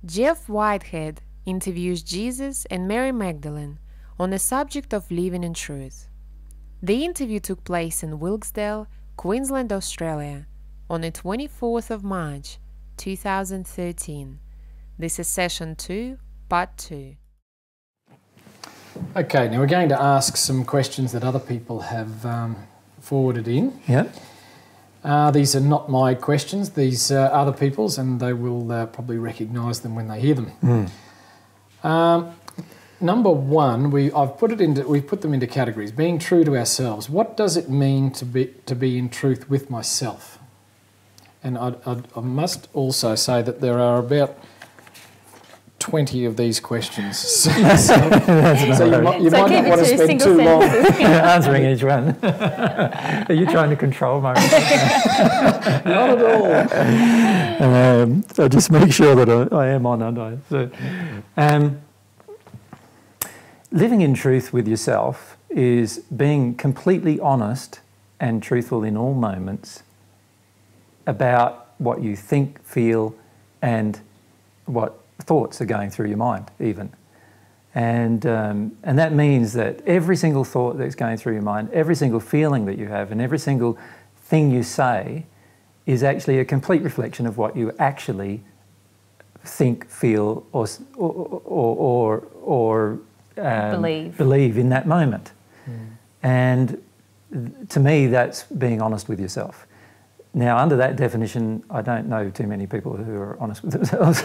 Geoff Whitehead interviews Jesus and Mary Magdalene on the subject of living in truth. The interview took place in Wilkesdale, Queensland, Australia, on the 24th of March, 2013. This is session 2, part 2. Okay, now we're going to ask some questions that other people have forwarded in. Yeah. These are not my questions, these are other people's, and they will probably recognise them when they hear them. Number one, we've put them into categories. Being true to ourselves. What does it mean to be in truth with myself? And I must also say that there are about 20 of these questions. So you might not want to spend too long answering each one. Are you trying to control my response? Not at all. So just make sure that I am on, aren't I? So, living in truth with yourself is being completely honest and truthful in all moments about what you think, feel, and what thoughts are going through your mind even. And that means that every single thought that's going through your mind, every single feeling that you have, and every single thing you say is actually a complete reflection of what you actually think, feel, or believe in that moment. And to me, that's being honest with yourself. Now, under that definition, I don't know too many people who are honest with themselves.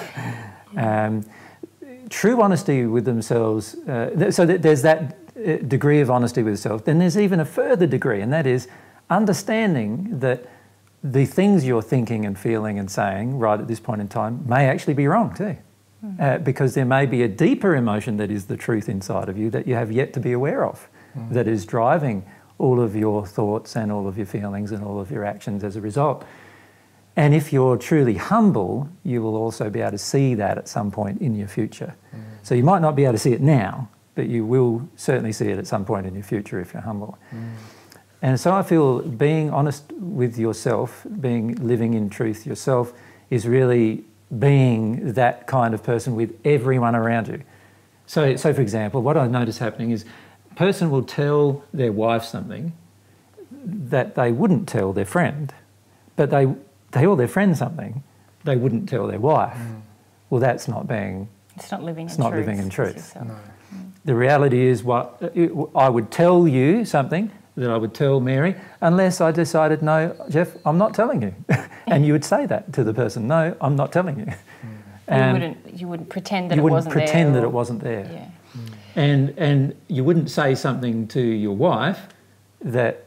True honesty with themselves, so there's that degree of honesty with yourself. Then there's even a further degree, and that is understanding that the things you're thinking and feeling and saying right at this point in time may actually be wrong too. Because there may be a deeper emotion that is the truth inside of you that you have yet to be aware of, that is driving all of your thoughts and all of your feelings and all of your actions as a result. And if you're truly humble, you will also be able to see that at some point in your future. So you might not be able to see it now, but you will certainly see it at some point in your future if you're humble. And so I feel being honest with yourself, living in truth yourself, is really being that kind of person with everyone around you. So for example, what I notice happening is a person will tell their wife something that they wouldn't tell their friend, but they tell their friend something they wouldn't tell their wife. Well, that's not being... It's not living in truth. It's not living in truth. No. The reality is I would tell you something that I would tell Mary unless I decided, no, Geoff, I'm not telling you. And you would say that to the person, no, I'm not telling you. You wouldn't pretend that it wasn't there. You wouldn't pretend that it wasn't there. Yeah. And you wouldn't say something to your wife that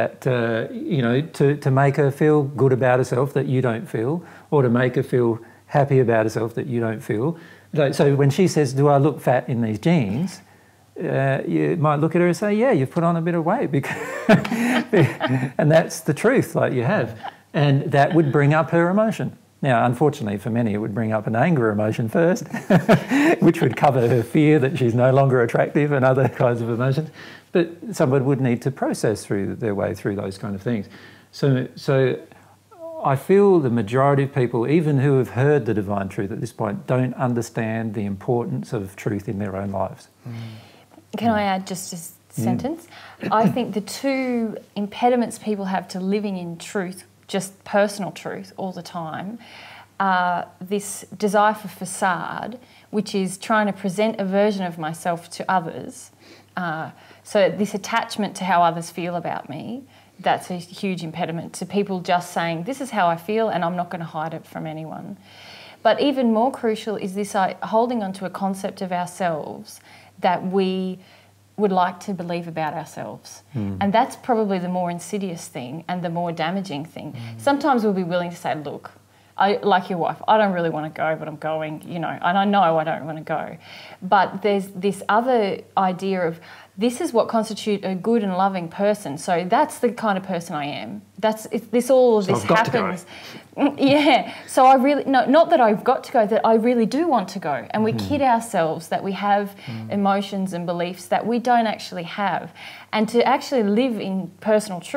to make her feel good about herself that you don't feel, or to make her feel happy about herself that you don't feel. So when she says, do I look fat in these jeans? You might look at her and say, yeah, you've put on a bit of weight. And that's the truth, like you have. And that would bring up her emotion. Now, unfortunately for many, it would bring up an anger emotion first, which would cover her fear that she's no longer attractive and other kinds of emotions. But someone would need to process their way through those kind of things. So I feel the majority of people, even who have heard the divine truth at this point, don't understand the importance of truth in their own lives. Can I add just a sentence? I think the two impediments people have to living in truth, just personal truth all the time, this desire for facade, which is trying to present a version of myself to others. So this attachment to how others feel about me, that's a huge impediment to people just saying, this is how I feel and I'm not going to hide it from anyone. But even more crucial is this holding on to a concept of ourselves that we would like to believe about ourselves. And that's probably the more insidious thing and the more damaging thing. Sometimes we'll be willing to say, look, like your wife, I don't really want to go, but I'm going, and I know I don't want to go. But there's this other idea of this is what constitutes a good and loving person. So that's the kind of person I am. All of this happens. Yeah. So I really, not that I've got to go, that I really do want to go. And we kid ourselves that we have emotions and beliefs that we don't actually have. And to actually live in personal truth,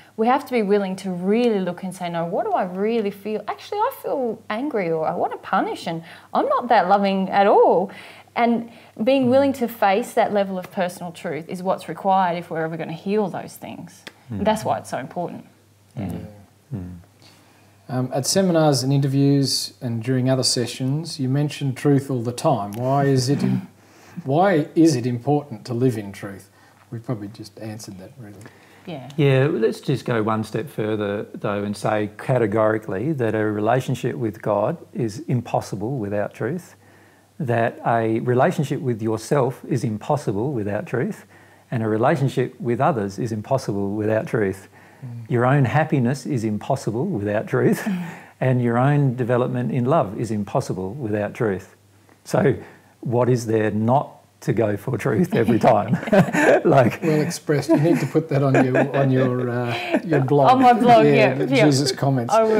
We have to be willing to really look and say, no, what do I really feel? Actually, I feel angry, or I want to punish, and I'm not that loving at all. And being willing to face that level of personal truth is what's required if we're ever going to heal those things. And that's why it's so important. At seminars and interviews and during other sessions, you mention truth all the time. Why is it important to live in truth? We've probably just answered that, really. Yeah, let's just go one step further, though, and say categorically that a relationship with God is impossible without truth, that a relationship with yourself is impossible without truth, and a relationship with others is impossible without truth. Your own happiness is impossible without truth, and your own development in love is impossible without truth. So what is there not to go for truth every time? Like, well expressed. You need to put that on your blog. On my blog, yeah. Jesus comments. I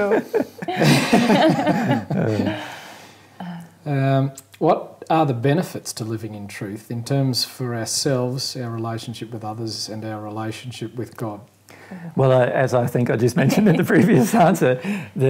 will. What are the benefits to living in truth in terms for ourselves, our relationship with others, and our relationship with God? Well, as I think I just mentioned in the previous answer,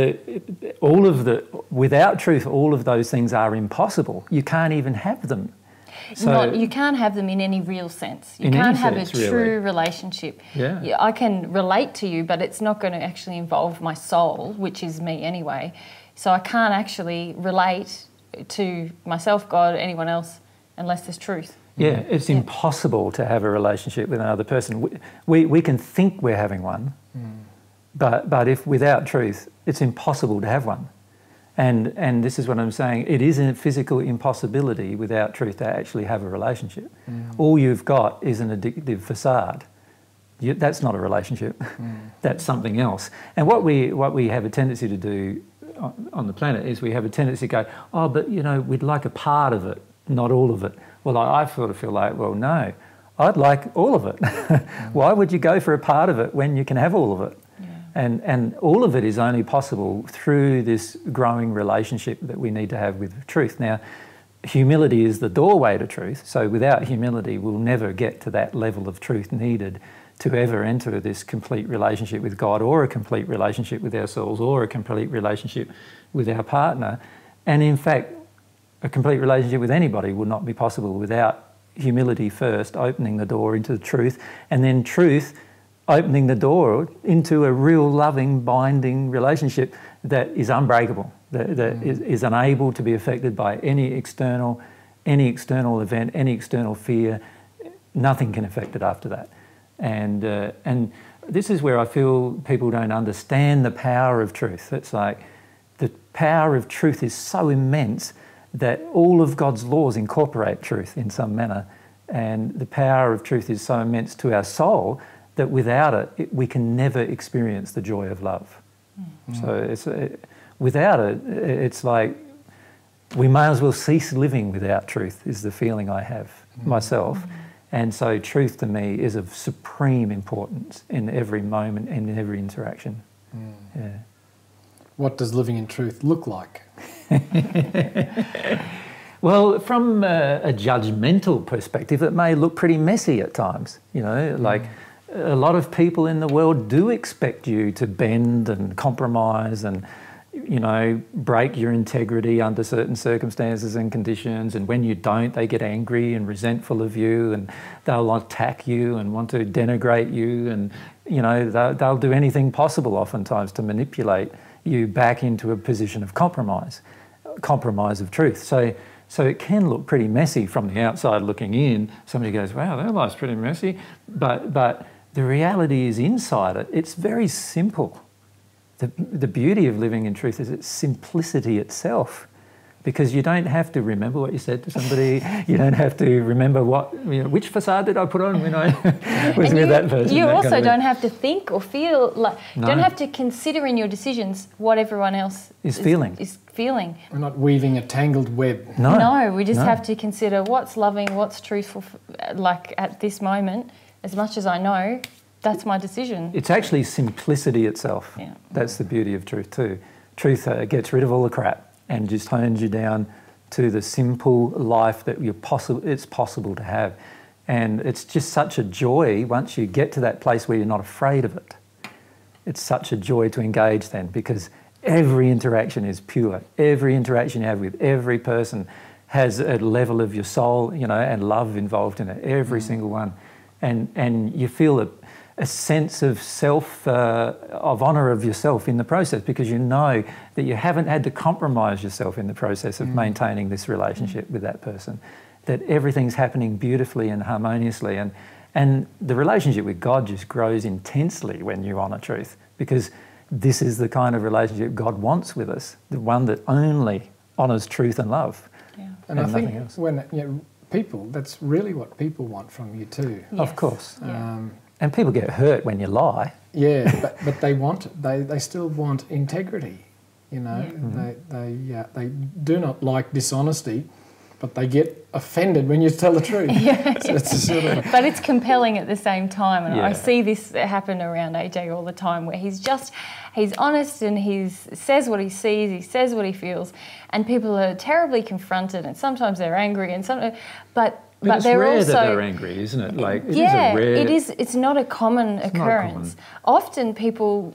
without truth, all of those things are impossible. You can't even have them. So, you can't have them in any real sense. You can't have a true relationship. Yeah. I can relate to you, but it's not going to actually involve my soul, which is me anyway. So I can't actually relate to myself, God, anyone else, unless there's truth. Yeah, it's impossible to have a relationship with another person. We can think we're having one, but if without truth, it's impossible to have one. And this is what I'm saying, it is a physical impossibility without truth to actually have a relationship. All you've got is an addictive facade. That's not a relationship, that's something else. And what we have a tendency to do on the planet is we have a tendency to go, oh, but we'd like a part of it, not all of it. Well, I sort of feel like, well, no, I'd like all of it. Why would you go for a part of it when you can have all of it? And all of it is only possible through this growing relationship that we need to have with truth. Now, humility is the doorway to truth, so without humility we'll never get to that level of truth needed to ever enter this complete relationship with God, or a complete relationship with ourselves, or a complete relationship with our partner. And in fact, a complete relationship with anybody would not be possible without humility first opening the door into the truth, and then truth opening the door into a real loving, binding relationship that is unbreakable, that is unable to be affected by any external event, any external fear. Nothing can affect it after that. And this is where I feel people don't understand the power of truth. It's like the power of truth is so immense that all of God's laws incorporate truth in some manner, and the power of truth is so immense to our soul that without it we can never experience the joy of love. So without it, it's like we may as well cease living without truth, is the feeling I have myself. And so truth to me is of supreme importance in every moment and in every interaction. Yeah. What does living in truth look like? Well, from a judgmental perspective, it may look pretty messy at times. Like a lot of people in the world do expect you to bend and compromise and, break your integrity under certain circumstances and conditions. And when you don't, they get angry and resentful of you, and they'll attack you and want to denigrate you. And, they'll do anything possible oftentimes to manipulate you back into a position of compromise of truth. So it can look pretty messy from the outside looking in. Somebody goes, wow, their life's pretty messy. But the reality is inside it, it's very simple. The beauty of living in truth is its simplicity itself, because you don't have to remember what you said to somebody. You don't have to remember which facade did I put on when I was with that person. You also don't have to think or feel like, don't have to consider in your decisions what everyone else is feeling. We're not weaving a tangled web. No, we just have to consider what's loving, what's truthful, like at this moment. As much as I know, that's my decision. It's actually simplicity itself. Yeah. That's the beauty of truth too. Truth gets rid of all the crap and just hones you down to the simple life that it's possible to have. And it's just such a joy once you get to that place where you're not afraid of it. it's such a joy to engage then, because every interaction is pure. Every interaction you have with every person has a level of your soul, you know, and love involved in it, every single one. And you feel a sense of self, of honour of yourself in the process, because you know that you haven't had to compromise yourself in the process of maintaining this relationship with that person, that everything's happening beautifully and harmoniously. And the relationship with God just grows intensely when you honour truth, because this is the kind of relationship God wants with us, the one that only honours truth and love. Yeah. And I think else. when people, that's really what people want from you too. Yes. Of course. Yeah. And people get hurt when you lie. Yeah, but they want it. They still want integrity. You know, they do not like dishonesty, but they get offended when you tell the truth. Yeah. So it's a sort of But it's compelling at the same time, and Yeah. I see this happen around AJ all the time, where he's honest and he says what he sees, he says what he feels, and people are terribly confronted, and sometimes they're angry, and sometimes, but it's they're rare also that they're angry, isn't it? Like, it yeah, is a rare... it is. It's not a common occurrence. Often people,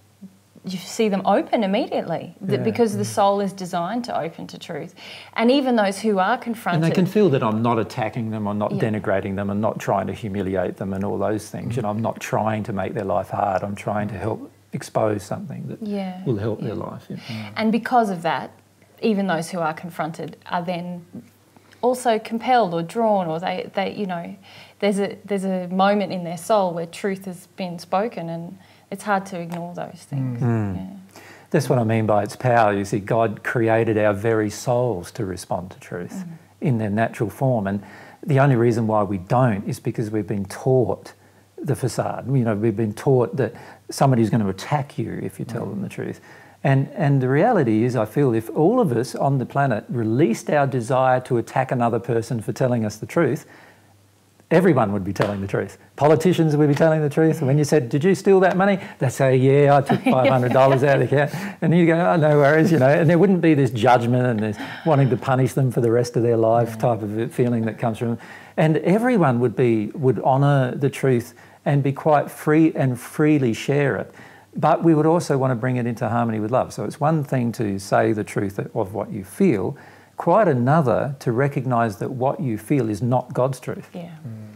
you see them open immediately because the soul is designed to open to truth. And even those who are confronted... And they can feel that I'm not attacking them, I'm not denigrating them, I'm not trying to humiliate them and all those things. You know, I'm not trying to make their life hard, I'm trying to help expose something that will help their life. Yeah. And because of that, even those who are confronted are then also compelled or drawn, or they you know, there's a moment in their soul where truth has been spoken, and it's hard to ignore those things. Yeah. That's what I mean by its power. You see, God created our very souls to respond to truth in their natural form, and the only reason why we don't is because we've been taught the facade. You know, we've been taught that somebody's going to attack you if you tell them the truth. And the reality is, I feel, if all of us on the planet released our desire to attack another person for telling us the truth, everyone would be telling the truth. Politicians would be telling the truth. When you said, "Did you steal that money?" They say, "Yeah, I took $500 out of the account." And you go, "Oh, no worries," you know. And there wouldn't be this judgment and this wanting to punish them for the rest of their life type of feeling that comes from them. And everyone would honour the truth and be quite free and freely share it. But we would also want to bring it into harmony with love. So it's one thing to say the truth of what you feel, quite another to recognise that what you feel is not God's truth. Yeah.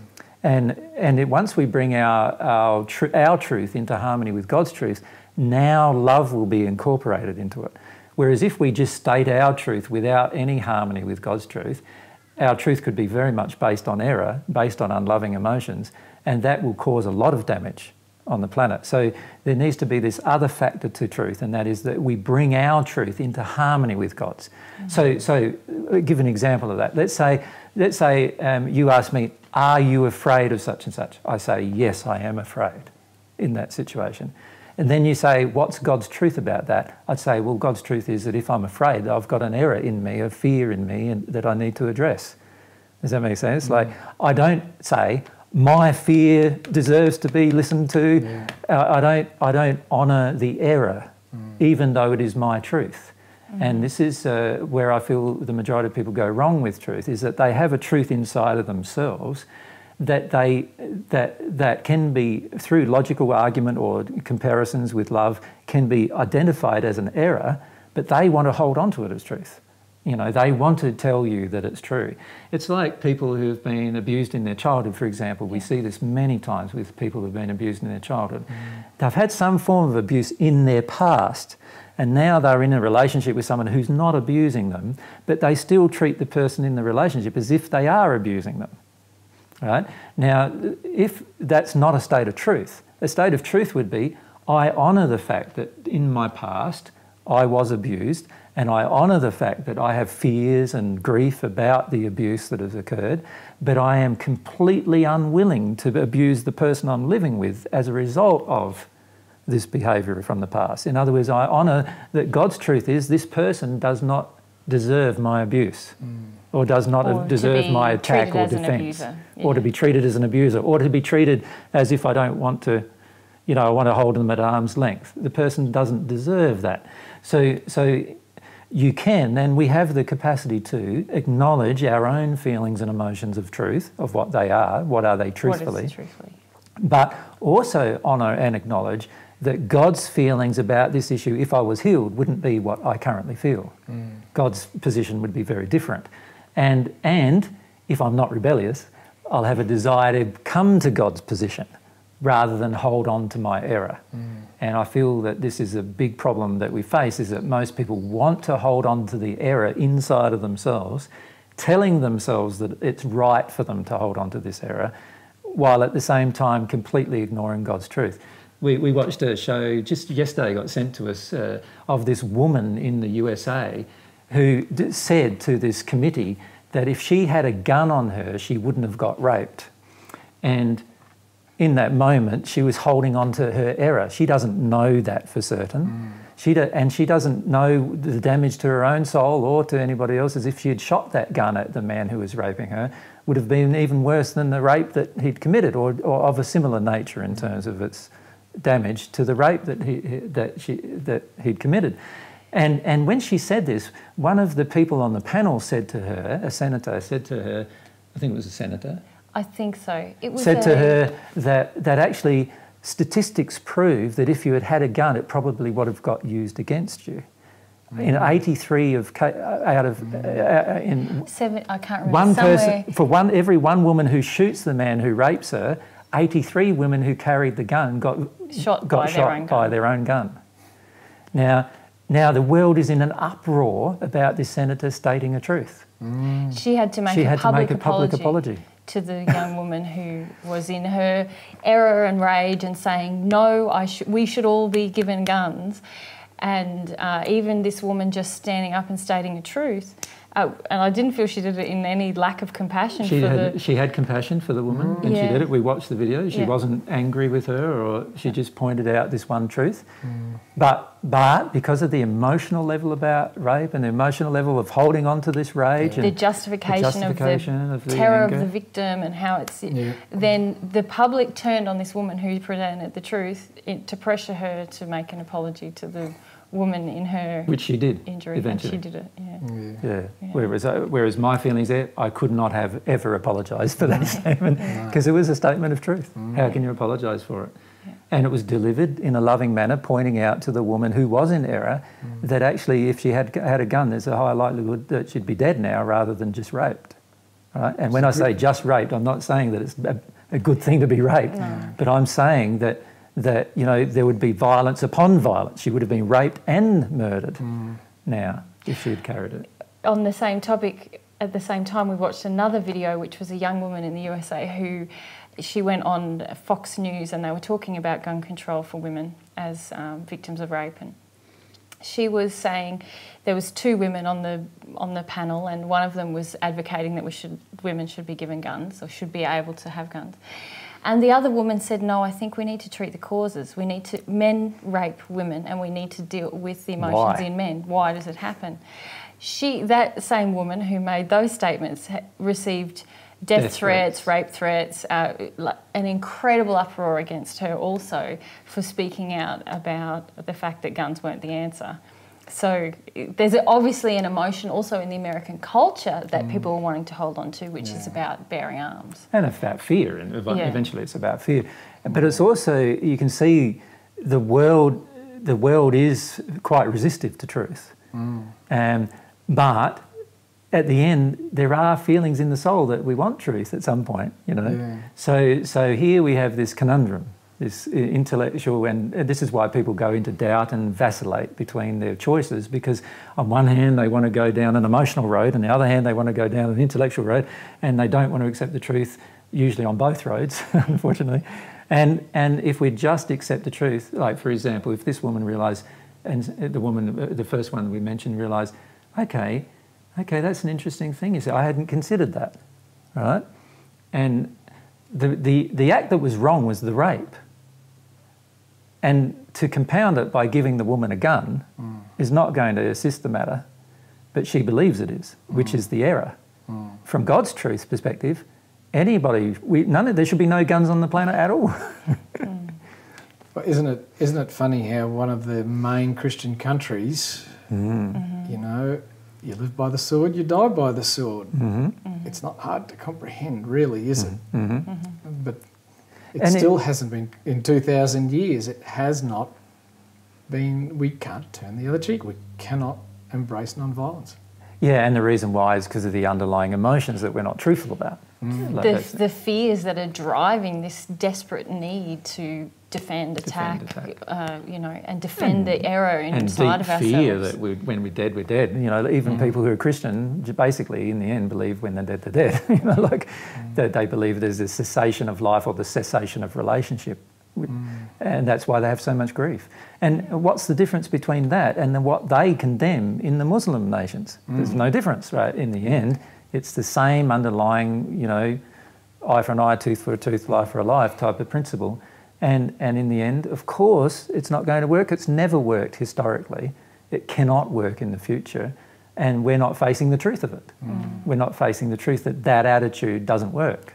And once we bring our truth into harmony with God's truth, now love will be incorporated into it. Whereas if we just state our truth without any harmony with God's truth, our truth could be very much based on error, based on unloving emotions, and that will cause a lot of damage on the planet. So there needs to be this other factor to truth, and that is that we bring our truth into harmony with God's. So give an example of that. Let's say you ask me, "Are you afraid of such and such?" I say, "Yes, I am afraid," in that situation. And then you say, "What's God's truth about that?" I'd say, well, God's truth is that if I'm afraid, I've got an error in me, a fear in me, and that I need to address. Does that make sense? Like, I don't say, "My fear deserves to be listened to." I don't honour the error, even though it is my truth. And this is where I feel the majority of people go wrong with truth, is that they have a truth inside of themselves that that can be, through logical argument or comparisons with love, can be identified as an error, but they want to hold on to it as truth. You know, they want to tell you that it's true. It's like people who have been abused in their childhood, for example. We see this many times with people who have been abused in their childhood. They've had some form of abuse in their past, and now they're in a relationship with someone who's not abusing them, but they still treat the person in the relationship as if they are abusing them. Right? Now, if that's not a state of truth, a state of truth would be, I honour the fact that in my past I was abused, and I honour the fact that I have fears and grief about the abuse that has occurred, but I am completely unwilling to abuse the person I'm living with as a result of this behaviour from the past. In other words, I honour that God's truth is this person does not deserve my abuse, or does not deserve my attack or defence, or to be treated as an abuser, or to be treated as if I don't want to, you know, I want to hold them at arm's length. The person doesn't deserve that. So you can, and we have the capacity to acknowledge our own feelings and emotions of truth, of what they are, what are they truthfully, What is truthfully? but also honour and acknowledge that God's feelings about this issue, if I was healed, wouldn't be what I currently feel. God's position would be very different. And if I'm not rebellious, I'll have a desire to come to God's position rather than hold on to my error. And I feel that this is a big problem that we face, is that most people want to hold on to the error inside of themselves, telling themselves that it's right for them to hold on to this error, while at the same time completely ignoring God's truth. We watched a show just yesterday, got sent to us, of this woman in the USA who said to this committee that if she had a gun on her, she wouldn't have got raped. And in that moment, she was holding on to her error. She doesn't know that for certain. And she doesn't know the damage to her own soul or to anybody else's. If she had shot that gun at the man who was raping her, would have been even worse than the rape that he'd committed, or of a similar nature in terms of its damage to the rape that he'd committed. And when she said this, one of the people on the panel said to her, a senator said to her, I think it was a senator, I think so. It was said to her that actually statistics prove that if you had had a gun, it probably would have got used against you. In 83 out of seven, I can't remember. One person every one woman who shoots the man who rapes her, 83 women who carried the gun got shot by their own gun. Now the world is in an uproar about this senator stating a truth. She had to make a public apology to the young woman who was in her error and rage and saying, no, we should all be given guns. And even this woman just standing up and stating a truth. And I didn't feel she did it in any lack of compassion. She had compassion for the woman and she did it. We watched the video. She wasn't angry with her, or she just pointed out this one truth. But because of the emotional level about rape and the emotional level of holding on to this rage and the justification of the terror of the victim and how it's... Then the public turned on this woman who presented the truth to pressure her to make an apology to the woman in her which she did injury. Eventually. And she did it, yeah. Whereas my feelings there, I could not have ever apologised for that statement, because it was a statement of truth. How can you apologise for it? And it was delivered in a loving manner, pointing out to the woman who was in error that actually if she had a gun, there's a high likelihood that she'd be dead now rather than just raped. Right? And when I say just raped, I'm not saying that it's a good thing to be raped, but I'm saying that there would be violence upon violence. She would have been raped and murdered now if she had carried it. On the same topic, at the same time, we watched another video, which was a young woman in the USA who she went on Fox News and they were talking about gun control for women as victims of rape. And she was saying there was two women on the panel, and one of them was advocating that women should be given guns or should be able to have guns. And the other woman said, no, I think we need to treat the causes. Men rape women and we need to deal with the emotions in men. Why does it happen? That same woman who made those statements received death threats, rape threats, an incredible uproar against her also for speaking out about the fact that guns weren't the answer. So there's obviously an emotion also in the American culture that people are wanting to hold on to, which is about bearing arms. And about fear, and eventually it's about fear. But it's also, you can see the world is quite resistive to truth. But at the end, there are feelings in the soul that we want truth at some point, So here we have this conundrum, this intellectual, and this is why people go into doubt and vacillate between their choices, because on one hand they want to go down an emotional road, and on the other hand they want to go down an intellectual road, and they don't want to accept the truth, usually on both roads, unfortunately. And if we just accept the truth, like for example, if this woman realised, and the first one we mentioned realised, okay, that's an interesting thing. You see, I hadn't considered that, right? And the act that was wrong was the rape. And to compound it by giving the woman a gun is not going to assist the matter, but she believes it is, which is the error. From God's truth perspective, there should be no guns on the planet at all. Well, isn't it funny how one of the main Christian countries, you live by the sword, you die by the sword. It's not hard to comprehend, really, is it? But it still hasn't been, in 2,000 years, it has not we can't turn the other cheek. We cannot embrace non-violence. Yeah, and the reason why is because of the underlying emotions that we're not truthful about. Like The fears that are driving this desperate need to defend, attack. And defend the error inside of ourselves. And deep fear that when we're dead, we're dead. Even people who are Christian, basically, in the end, believe when they're dead, they're dead. That they believe there's a cessation of life or the cessation of relationship. And that's why they have so much grief. And what's the difference between that and then what they condemn in the Muslim nations? There's no difference, right? In the end, it's the same underlying, eye for an eye, tooth for a tooth, life for a life type of principle. And in the end, of course, it's not going to work. It's never worked historically. It cannot work in the future. And we're not facing the truth of it. We're not facing the truth that attitude doesn't work.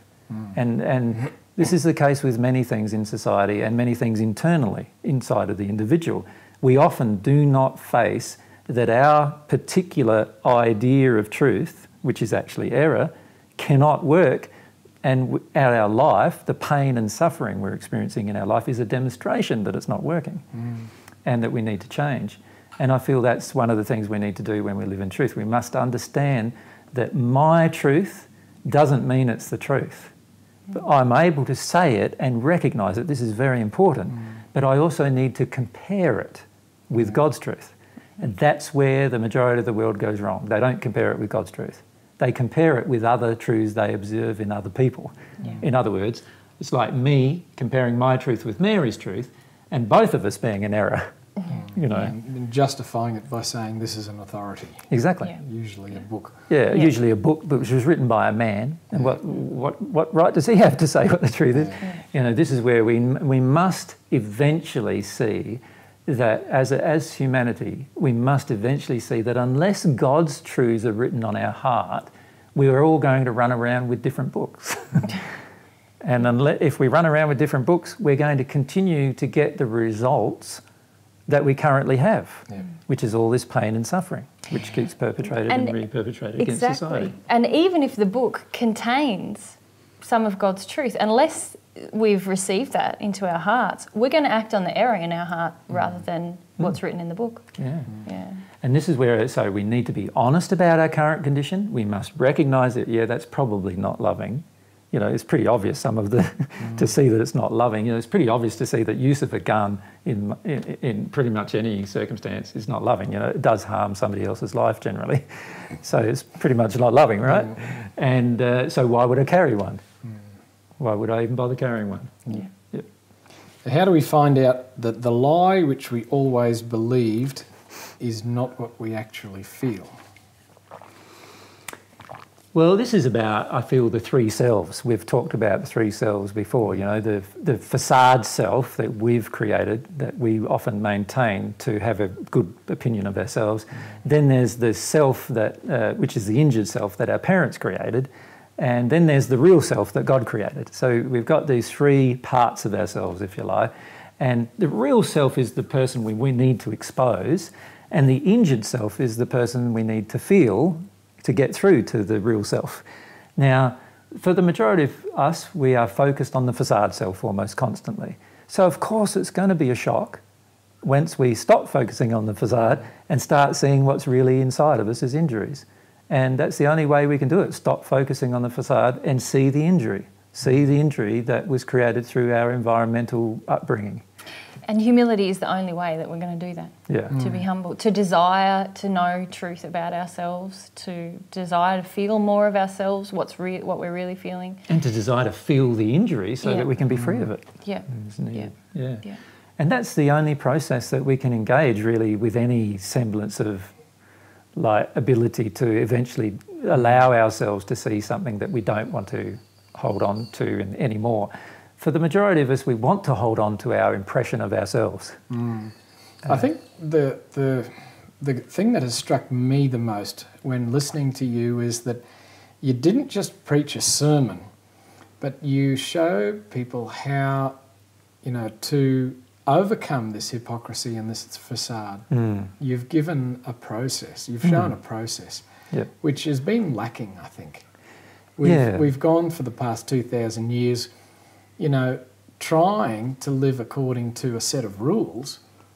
And this is the case with many things in society and many things internally, inside of the individual. We often do not face that our particular idea of truth, which is actually error, cannot work. And our life, the pain and suffering we're experiencing in our life is a demonstration that it's not working and that we need to change. And I feel that's one of the things we need to do when we live in truth. We must understand that my truth doesn't mean it's the truth. But I'm able to say it and recognise it. This is very important. But I also need to compare it with God's truth. And that's where the majority of the world goes wrong. They don't compare it with God's truth. They compare it with other truths they observe in other people. In other words, it's like me comparing my truth with Mary's truth and both of us being in error. And justifying it by saying this is an authority. Exactly. Usually a book. Usually a book which was written by a man. And what right does he have to say what the truth is? This is where we must eventually see that as humanity, we must eventually see that unless God's truths are written on our heart, we are all going to run around with different books. And if we run around with different books, we're going to continue to get the results that we currently have, which is all this pain and suffering, which keeps perpetrated and re-perpetrated against society. And even if the book contains some of God's truth, unless we've received that into our hearts, we're going to act on the error in our heart rather than what's written in the book. And this is where, so we need to be honest about our current condition. We must recognise that, that's probably not loving. It's pretty obvious to see that it's not loving. It's pretty obvious to see that use of a gun in pretty much any circumstance is not loving. It does harm somebody else's life generally. So it's pretty much not loving, right? And so why would I carry one? Why would I even bother carrying one? How do we find out that the lie which we always believed is not what we actually feel? Well, this is about, I feel, the three selves. We've talked about the three selves before, the facade self that we've created, that we often maintain to have a good opinion of ourselves. Then there's the self that, which is the injured self that our parents created. And then there's the real self that God created. So we've got these three parts of ourselves, if you like. And the real self is the person we need to expose. And the injured self is the person we need to feel to get through to the real self. Now, for the majority of us, we are focused on the facade self almost constantly. So of course it's going to be a shock once we stop focusing on the facade and start seeing what's really inside of us as injuries. And that's the only way we can do it, stop focusing on the facade and see the injury that was created through our environmental upbringing. And humility is the only way that we're going to do that. To be humble, to desire to know truth about ourselves, to desire to feel more of ourselves, what we're really feeling. And to desire to feel the injury so that we can be free of it. And that's the only process that we can engage really with any semblance of ability to eventually allow ourselves to see something that we don't want to hold on to anymore. For the majority of us, we want to hold on to our impression of ourselves. I think the thing that has struck me the most when listening to you is that you didn't just preach a sermon, but you show people how, to overcome this hypocrisy and this facade. You've given a process. You've shown a process, which has been lacking, I think. We've gone for the past 2,000 years, trying to live according to a set of rules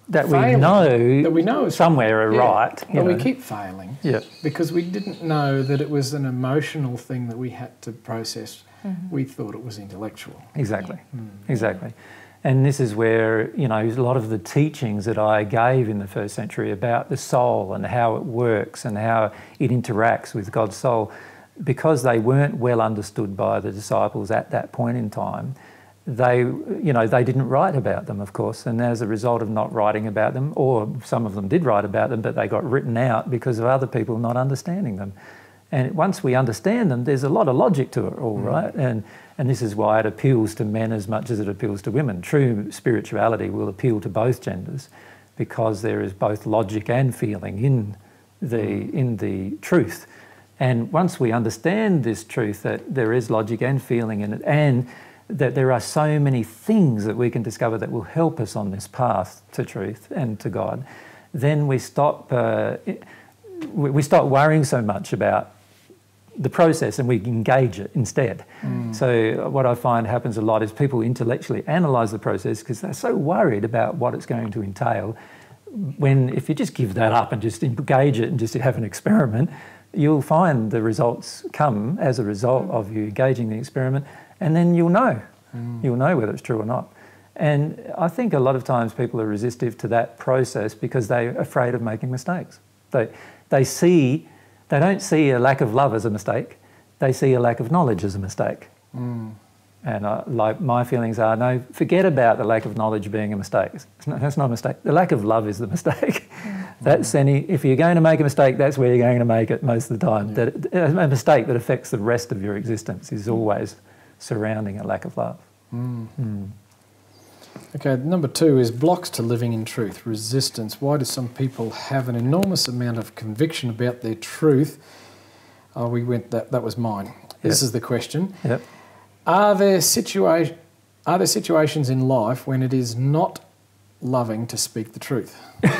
that we know is somewhere are right. But we keep failing Yeah. because we didn't know that it was an emotional thing that we had to process. We thought it was intellectual. Exactly, exactly. And this is where, you know, a lot of the teachings that I gave in the first century about the soul and how it works and how it interacts with God's soul, because they weren't well understood by the disciples at that point in time, they didn't write about them, of course, and as a result of not writing about them, or some of them did write about them, but they got written out because of other people not understanding them. And once we understand them, there's a lot of logic to it all, right? And this is why it appeals to men as much as it appeals to women. True spirituality will appeal to both genders because there is both logic and feeling in the truth. And once we understand this truth, that there is logic and feeling in it, and that there are so many things that we can discover that will help us on this path to truth and to God, then we stop worrying so much about the process and we engage it instead. So what I find happens a lot is people intellectually analyse the process because they're so worried about what it's going to entail, when if you just give that up and just engage it and just have an experiment, you'll find the results come as a result of you engaging the experiment, and then you'll know. You'll know whether it's true or not. And I think a lot of times people are resistive to that process because they're afraid of making mistakes. They don't see a lack of love as a mistake, they see a lack of knowledge as a mistake. And like my feelings are, no, forget about the lack of knowledge being a mistake. That's not a mistake. The lack of love is the mistake. If you're going to make a mistake, that's where you're going to make it most of the time. A mistake that affects the rest of your existence is always surrounding a lack of love. Okay, number 2 is blocks to living in truth, resistance. Why do some people have an enormous amount of conviction about their truth? That was mine. This is the question. Yep. Are there situations in life when it is not loving to speak the truth?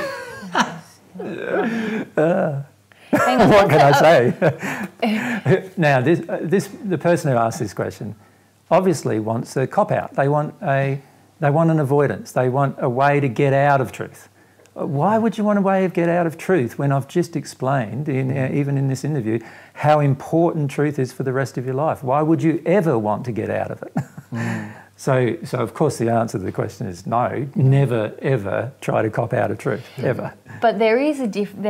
What can I say? Now, the person who asked this question obviously wants a cop-out. They want an avoidance. They want a way to get out of truth. Why would you want a way to get out of truth when I've just explained, even in this interview, how important truth is for the rest of your life? Why would you ever want to get out of it? So of course the answer to the question is no. Never ever try to cop out of truth, ever. But there is a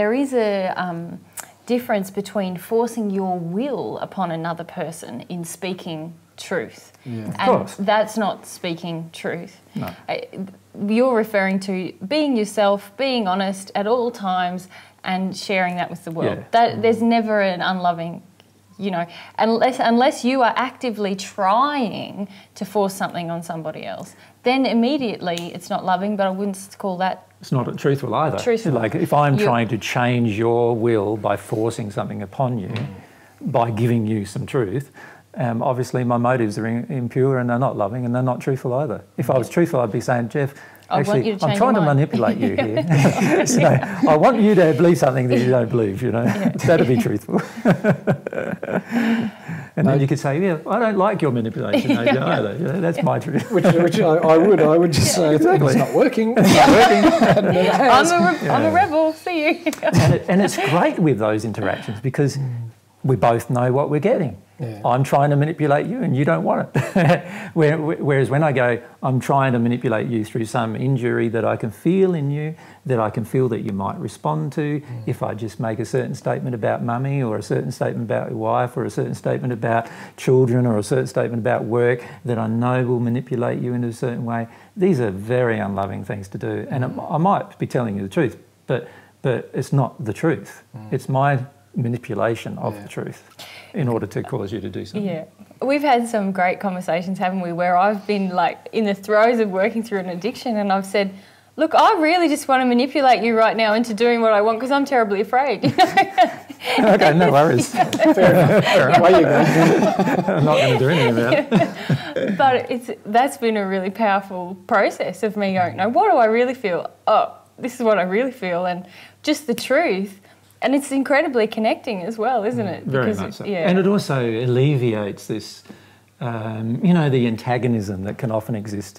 difference between forcing your will upon another person in speaking truth. Yeah. And that's not speaking truth. No. You're referring to being yourself, being honest at all times, and sharing that with the world. Yeah. There's never an unloving, unless you are actively trying to force something on somebody else, then immediately it's not loving, but I wouldn't call that... It's not truthful either. Truthful. Like if I'm trying to change your will by forcing something upon you, by giving you some truth, obviously my motives are impure and they're not loving and they're not truthful either. If I was truthful, I'd be saying, Jeff, actually, I'm trying to manipulate you here. I want you to believe something that you don't believe, That'd be truthful. And then you could say, I don't like your manipulation either. That's my truth. Which I would just say, exactly. It's not working. It's not working. I'm a rebel, see you. And it's great with those interactions because we both know what we're getting. Yeah. I'm trying to manipulate you and you don't want it. Whereas when I go, I'm trying to manipulate you through some injury that I can feel in you, that I can feel that you might respond to, if I just make a certain statement about mummy or a certain statement about your wife or a certain statement about children or a certain statement about work that I know will manipulate you in a certain way. These are very unloving things to do. And I might be telling you the truth, but it's not the truth. It's my manipulation of the truth in order to cause you to do something. Yeah. We've had some great conversations, haven't we, where I've been in the throes of working through an addiction and I've said, look, I really just want to manipulate you right now into doing what I want because I'm terribly afraid. Okay, no worries. Fair enough. Where you going? I'm not going to do anything about it. But that's been a really powerful process of me going, no, what do I really feel? Oh, this is what I really feel, and just the truth. And it's incredibly connecting as well, isn't it? Very much so. Yeah. And it also alleviates this, the antagonism that can often exist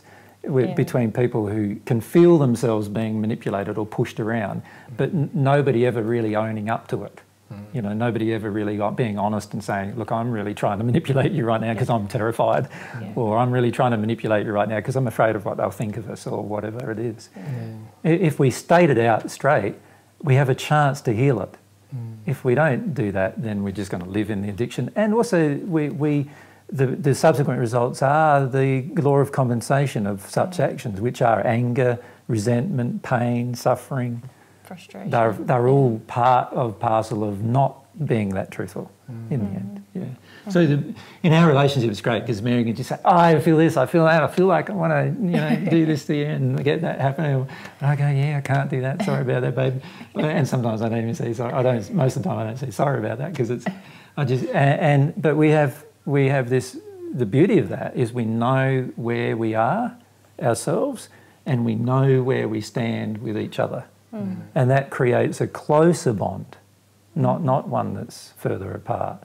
between people who can feel themselves being manipulated or pushed around, but nobody ever really owning up to it. You know, nobody ever really being honest and saying, look, I'm really trying to manipulate you right now because I'm terrified, or I'm really trying to manipulate you right now because I'm afraid of what they'll think of us, or whatever it is. If we state it out straight, we have a chance to heal it. If we don't do that, then we're just going to live in the addiction. And also, the subsequent results are the law of compensation of such actions, which are anger, resentment, pain, suffering. Frustration. They're all part of parcel of not being that truthful in the end. Yeah. So in our relationship, it's great because Mary can just say, "Oh, I feel this, I feel that, I feel like I want to, do this to you and get that happening." And I go, "Yeah, I can't do that. Sorry about that, babe." And sometimes I don't even say sorry. Most of the time, I don't say sorry about that because but we have this. The beauty of that is we know where we are ourselves, and we know where we stand with each other. And that creates a closer bond, not one that's further apart.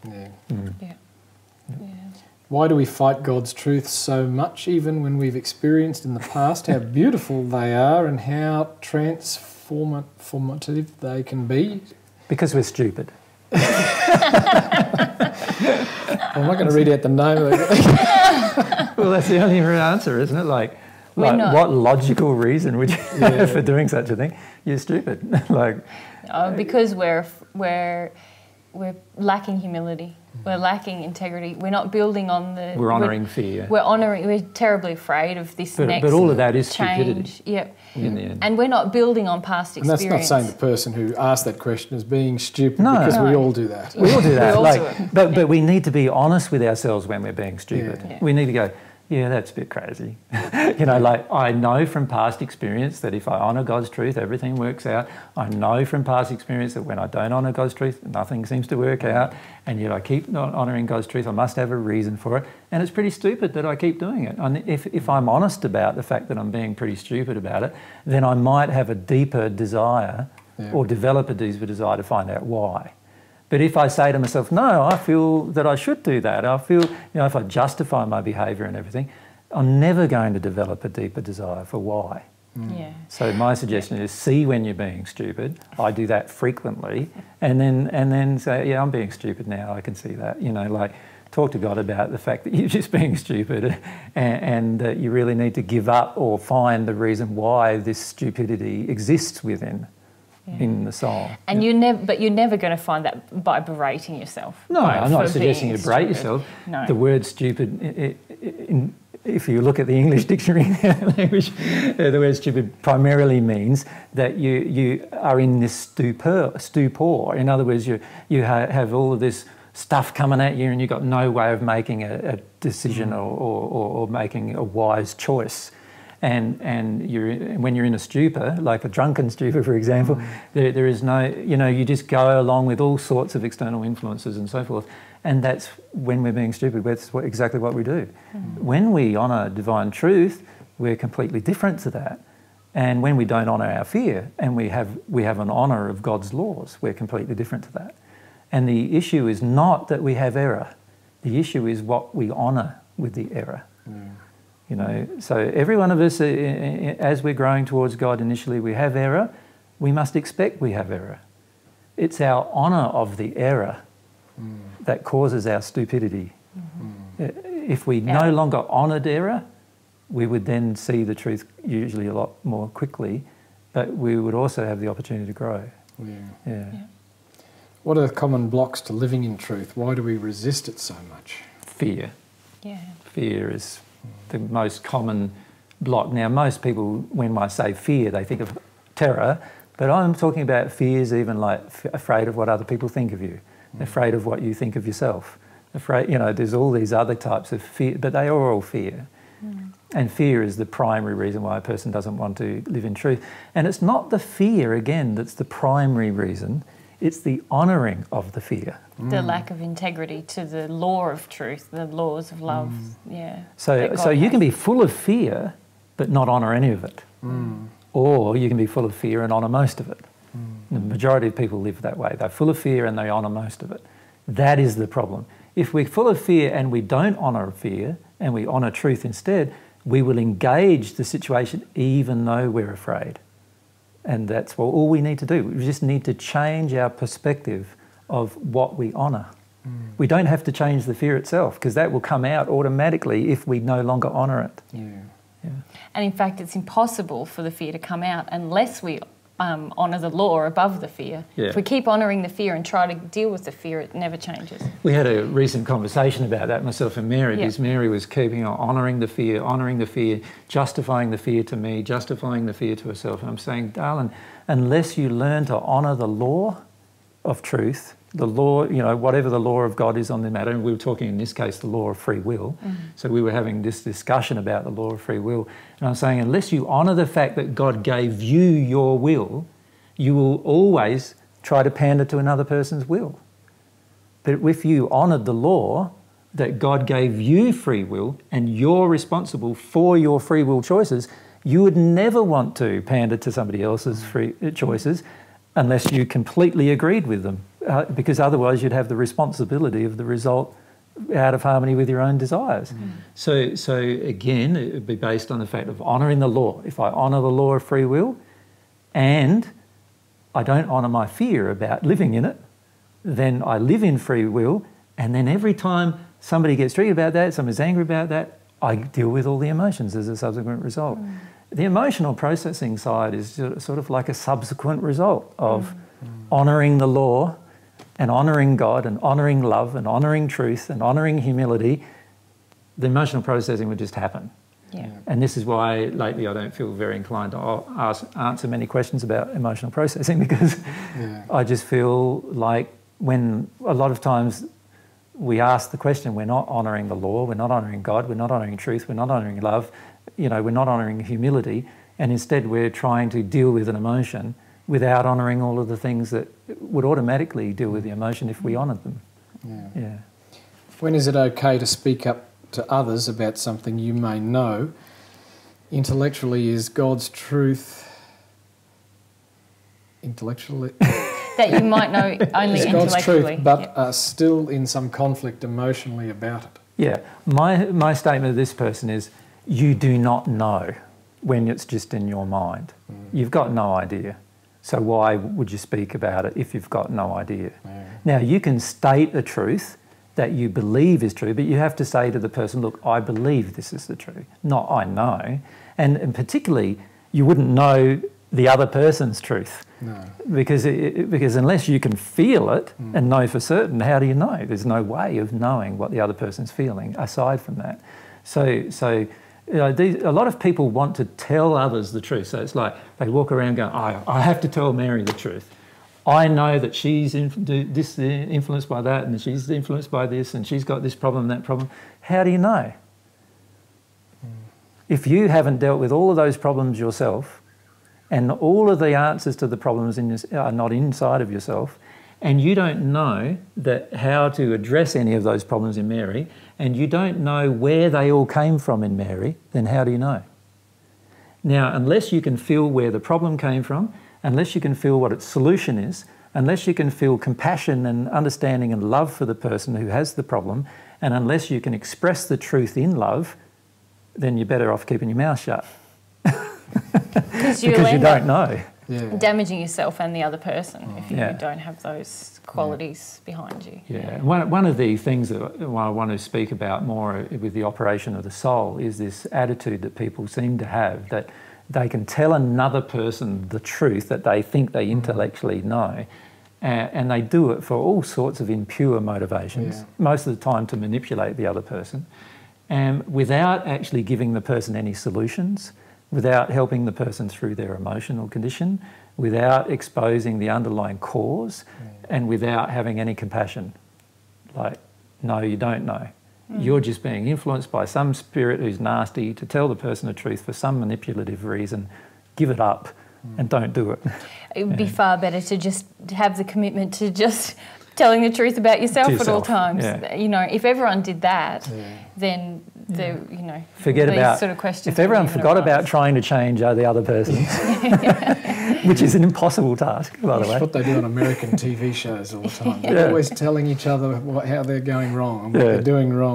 Why do we fight God's truth so much, even when we've experienced in the past how beautiful they are and how transformative they can be? Because we're stupid. I'm not going to read out the name of it. Well, that's the only answer, isn't it? Like what logical reason would you have for doing such a thing? You're stupid. Because we're lacking humility. We're lacking integrity. We're not building on the... We're honouring fear. We're terribly afraid of this next But all of that is change. stupidity. Yep. In the end. And we're not building on past experience. And that's not saying the person who asked that question is being stupid, No. because we all do that. We all do that. We all do it. But we need to be honest with ourselves when we're being stupid. Yeah. We need to go, yeah, that's a bit crazy. I know from past experience that if I honour God's truth, everything works out. I know from past experience that when I don't honour God's truth, nothing seems to work out. And yet I keep not honouring God's truth. I must have a reason for it. And it's pretty stupid that I keep doing it. And if I'm honest about the fact that I'm being pretty stupid about it, then I might have a deeper desire or develop a deeper desire to find out why. But if I say to myself, no, I feel that I should do that, I feel, if I justify my behaviour and everything, I'm never going to develop a deeper desire for why. So my suggestion is see when you're being stupid. I do that frequently, and then say, yeah, I'm being stupid now. I can see that. Talk to God about the fact that you're just being stupid, and that you really need to give up or find the reason why this stupidity exists within. In the soul. And you're never going to find that by berating yourself. No, I'm not suggesting you berate stupid. yourself. No. The word stupid, if you look at the English dictionary language, the word stupid primarily means that you are in this stupor. In other words, you have all of this stuff coming at you and you've got no way of making a decision or making a wise choice. And when you're in a stupor, like a drunken stupor, for example, there is no, you just go along with all sorts of external influences and so forth. And that's when we're being stupid. That's exactly what we do. When we honour divine truth, we're completely different to that. And when we don't honour our fear and we have an honour of God's laws, we're completely different to that. And the issue is not that we have error. The issue is what we honour with the error. So every one of us, as we're growing towards God initially, we have error. We must expect we have error. It's our honour of the error that causes our stupidity. If we no longer honoured error, we would then see the truth usually a lot more quickly, but we would also have the opportunity to grow. What are the common blocks to living in truth? Why do we resist it so much? Fear. Fear is the most common block. Now, most people, when I say fear, they think of terror, but I'm talking about fears even like afraid of what other people think of you, afraid of what you think of yourself, afraid, there's all these other types of fear, but they are all fear. And fear is the primary reason why a person doesn't want to live in truth. And it's not the fear, again, that's the primary reason. It's the honouring of the fear. The lack of integrity to the law of truth, the laws of love. So you can be full of fear, but not honour any of it. Or you can be full of fear and honour most of it. The majority of people live that way. They're full of fear and they honour most of it. That is the problem. If we're full of fear and we don't honour fear and we honour truth instead, we will engage the situation even though we're afraid. And that's all we need to do. We just need to change our perspective of what we honour. We don't have to change the fear itself, because that will come out automatically if we no longer honour it. Yeah. And in fact, it's impossible for the fear to come out unless we honour the law above the fear. Yeah. If we keep honouring the fear and try to deal with the fear, it never changes. We had a recent conversation about that, myself and Mary, because Mary was keeping on honouring the fear, justifying the fear to me, justifying the fear to herself. And I'm saying, darling, unless you learn to honour the law of truth, the law, whatever the law of God is on the matter, and we were talking in this case the law of free will, so we were having this discussion about the law of free will, and I'm saying unless you honour the fact that God gave you your will, you will always try to pander to another person's will. But if you honoured the law that God gave you free will and you're responsible for your free will choices, you would never want to pander to somebody else's free choices unless you completely agreed with them. Because otherwise you'd have the responsibility of the result out of harmony with your own desires. So again, it would be based on the fact of honouring the law. If I honour the law of free will and I don't honour my fear about living in it, then I live in free will, and then every time somebody gets triggered about that, somebody's angry about that, I deal with all the emotions as a subsequent result. The emotional processing side is sort of like a subsequent result of honouring the law and honouring God and honouring love and honouring truth and honouring humility. The emotional processing would just happen. Yeah. And this is why lately I don't feel very inclined to answer many questions about emotional processing, because I just feel like when a lot of times we ask the question, we're not honouring the law, we're not honouring God, we're not honouring truth, we're not honouring love, we're not honouring humility, and instead we're trying to deal with an emotion without honouring all of the things that would automatically deal with the emotion if we honoured them. Yeah. When is it okay to speak up to others about something you may know? Intellectually, is God's truth intellectually? That you might know only is intellectually. God's truth, but are still in some conflict emotionally about it. Yeah. My statement of this person is, you do not know when it's just in your mind. You've got no idea. So why would you speak about it if you've got no idea? Now, you can state a truth that you believe is true, but you have to say to the person, look, I believe this is the truth, not I know. And particularly, you wouldn't know the other person's truth. No. Because unless you can feel it and know for certain, how do you know? There's no way of knowing what the other person's feeling aside from that. So a lot of people want to tell others the truth. So it's like they walk around going, I have to tell Mary the truth. I know that she's influenced by that, and she's influenced by this, and she's got this problem, that problem. How do you know? If you haven't dealt with all of those problems yourself, and all of the answers to the problems are not inside of yourself, and you don't know how to address any of those problems in Mary, and you don't know where they all came from in Mary, then how do you know? Now, unless you can feel where the problem came from, unless you can feel what its solution is, unless you can feel compassion and understanding and love for the person who has the problem, and unless you can express the truth in love, then you're better off keeping your mouth shut. Because you don't know. Damaging yourself and the other person if you don't have those qualities behind you. Yeah. One of the things that I want to speak about more with the operation of the soul is this attitude that people seem to have, that they can tell another person the truth that they think they intellectually know, and they do it for all sorts of impure motivations, most of the time to manipulate the other person, without actually giving the person any solutions, without helping the person through their emotional condition, without exposing the underlying cause, and without having any compassion. Like, no, you don't know. You're just being influenced by some spirit who's nasty to tell the person the truth for some manipulative reason. Give it up and don't do it. It would be far better to just have the commitment to just telling the truth about yourself at all times. Yeah. If everyone did that, then forget these about sort of questions. If everyone forgot about trying to change the other person, which is an impossible task, by the way. That's what they do on American TV shows all the time. They're always telling each other how they're going wrong and what they're doing wrong.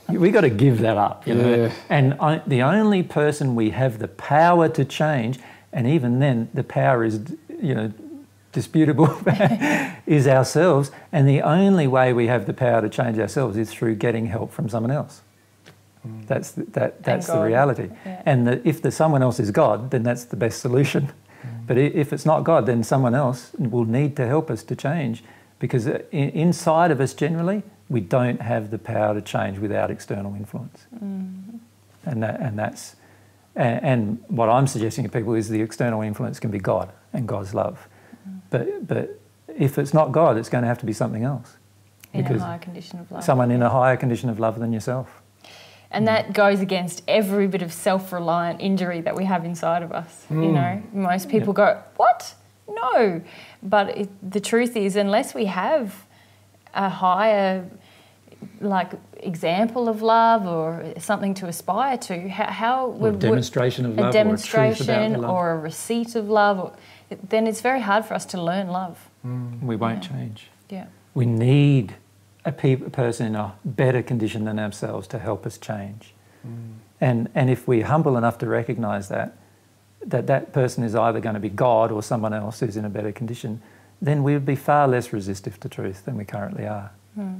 We got to give that up, you know. Yeah. And the only person we have the power to change, and even then the power is, you know, disputable, is ourselves. And the only way we have the power to change ourselves is through getting help from someone else. That's the reality. Yeah. And if the someone else is God, then that's the best solution. But if it's not God, then someone else will need to help us to change, because inside of us generally, we don't have the power to change without external influence. And what I'm suggesting to people is the external influence can be God and God's love. But if it's not God, it's going to have to be something else. In a higher condition of love. Someone in a higher condition of love than yourself. And that goes against every bit of self-reliant injury that we have inside of us. You know, most people go, what? No. But the truth is, unless we have a higher, like, example of love or something to aspire to, how Or a demonstration of love, a demonstration or a truth about the love. or a receipt of love, then it's very hard for us to learn love. We won't change. Yeah. We need a person in a better condition than ourselves to help us change. And if we're humble enough to recognise that person is either going to be God or someone else who's in a better condition, then we would be far less resistive to truth than we currently are.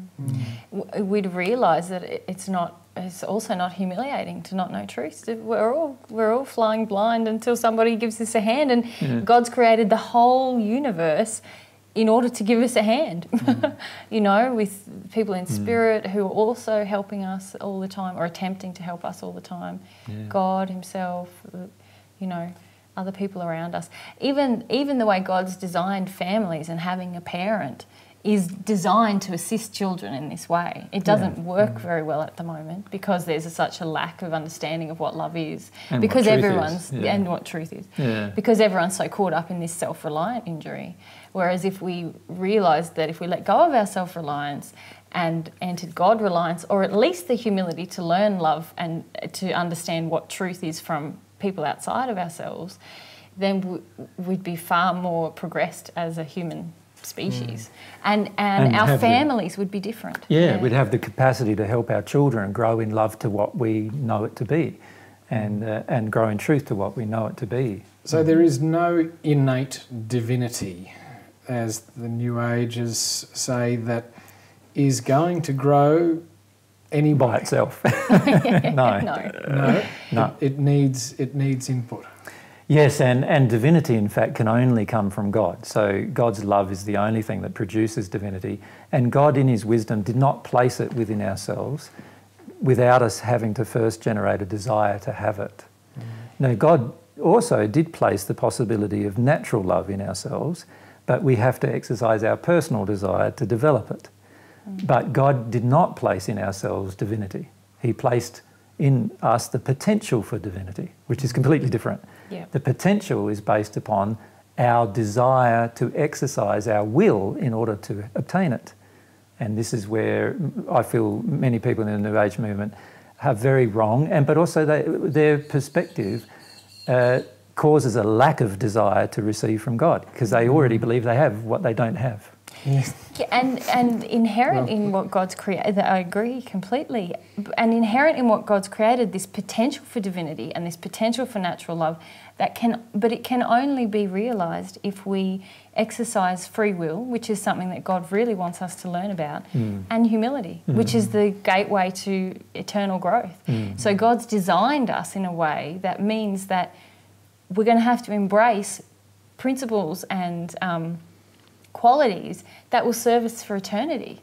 We'd realise that it's also not humiliating to not know truth. We're all flying blind until somebody gives us a hand, and God's created the whole universe in order to give us a hand, you know, with people in spirit who are also helping us all the time, or attempting to help us all the time. God himself, you know, other people around us. Even the way God's designed families and having a parent is designed to assist children in this way. It doesn't work very well at the moment because there's such a lack of understanding of what love is. And because what truth everyone's is. and what truth is. Yeah. Because everyone's so caught up in this self-reliant injury. Whereas if we realise that if we let go of our self-reliance and entered God-reliance, or at least the humility to learn love and to understand what truth is from people outside of ourselves, then we'd be far more progressed as a human species. And our families would be different. We'd have the capacity to help our children grow in love to what we know it to be, and grow in truth to what we know it to be. So there is no innate divinity, as the New Agers say, that is going to grow anyway. By itself. No. It needs input. Yes, and divinity, in fact, can only come from God. So God's love is the only thing that produces divinity. And God, in his wisdom, did not place it within ourselves without us having to first generate a desire to have it. Now, God also did place the possibility of natural love in ourselves, but we have to exercise our personal desire to develop it. But God did not place in ourselves divinity. He placed in us the potential for divinity, which is completely different. Yeah. The potential is based upon our desire to exercise our will in order to obtain it. And this is where I feel many people in the New Age movement are very wrong, but also their perspective causes a lack of desire to receive from God, because they already believe they have what they don't have. Yes. Yeah, and inherent in what God's created, I agree completely, and inherent in what God's created, this potential for divinity and this potential for natural love, but it can only be realised if we exercise free will, which is something that God really wants us to learn about, and humility, which is the gateway to eternal growth. So God's designed us in a way that means that we're going to have to embrace principles and qualities that will serve us for eternity.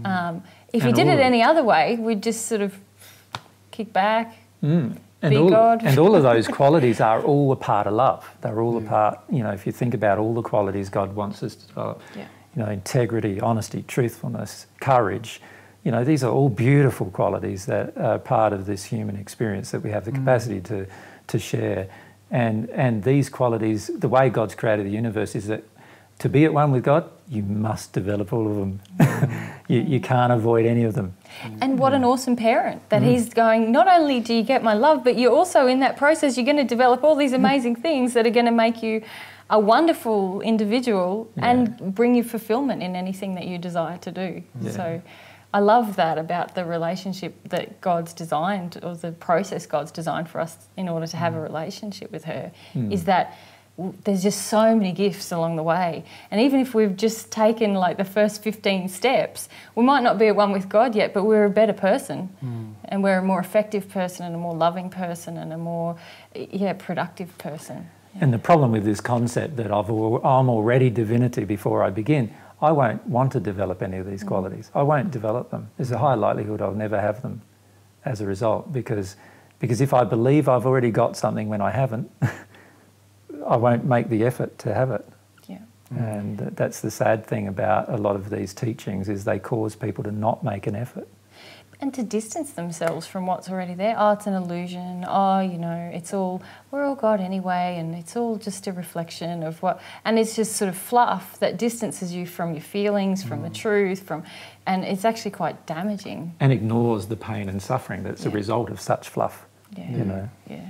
If you did it any other way, we'd just sort of kick back, be God. And all of those qualities are all a part of love. They're all a part, you know, if you think about all the qualities God wants us to develop, you know, integrity, honesty, truthfulness, courage, you know, these are all beautiful qualities that are part of this human experience that we have the capacity to share. And these qualities, the way God's created the universe is that to be at one with God, you must develop all of them. You can't avoid any of them. And what an awesome parent that he's going, not only do you get my love, but you're also in that process, you're going to develop all these amazing things that are going to make you a wonderful individual and bring you fulfillment in anything that you desire to do. So I love that about the relationship that God's designed, or the process God's designed for us in order to have a relationship with her, is that there's just so many gifts along the way. And even if we've just taken like the first 15 steps, we might not be at one with God yet, but we're a better person. And we're a more effective person and a more loving person and a more, productive person. And the problem with this concept that I'm already divinity before I begin, I won't want to develop any of these qualities. I won't develop them. There's a high likelihood I'll never have them as a result, because if I believe I've already got something when I haven't, I won't make the effort to have it. Yeah. And that's the sad thing about a lot of these teachings, is they cause people to not make an effort. And to distance themselves from what's already there. Oh, it's an illusion. Oh, we're all God anyway, and it's all just a reflection of what... And it's just sort of fluff that distances you from your feelings, from the truth, and it's actually quite damaging. And ignores the pain and suffering that's a result of such fluff, Yeah.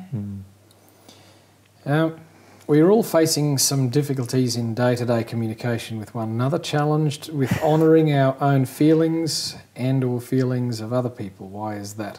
We're all facing some difficulties in day-to-day communication with one another, challenged with honouring our own feelings and or feelings of other people. Why is that?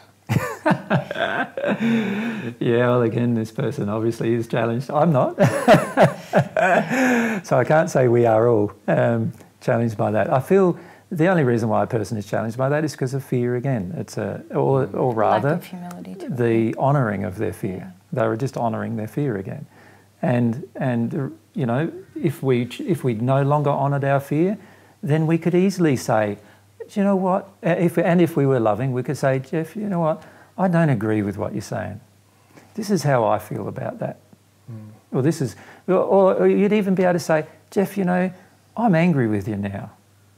Yeah, well, again, this person obviously is challenged. I'm not. So I can't say we are all challenged by that. I feel the only reason why a person is challenged by that is because of fear again. It's or rather, lack of humility too. The honouring of their fear. Yeah. They were just honouring their fear again. And if we no longer honoured our fear, then we could easily say, do you know what? If we were loving, we could say, Geoff, you know what? I don't agree with what you're saying. This is how I feel about that. Or you'd even be able to say, Geoff, I'm angry with you now.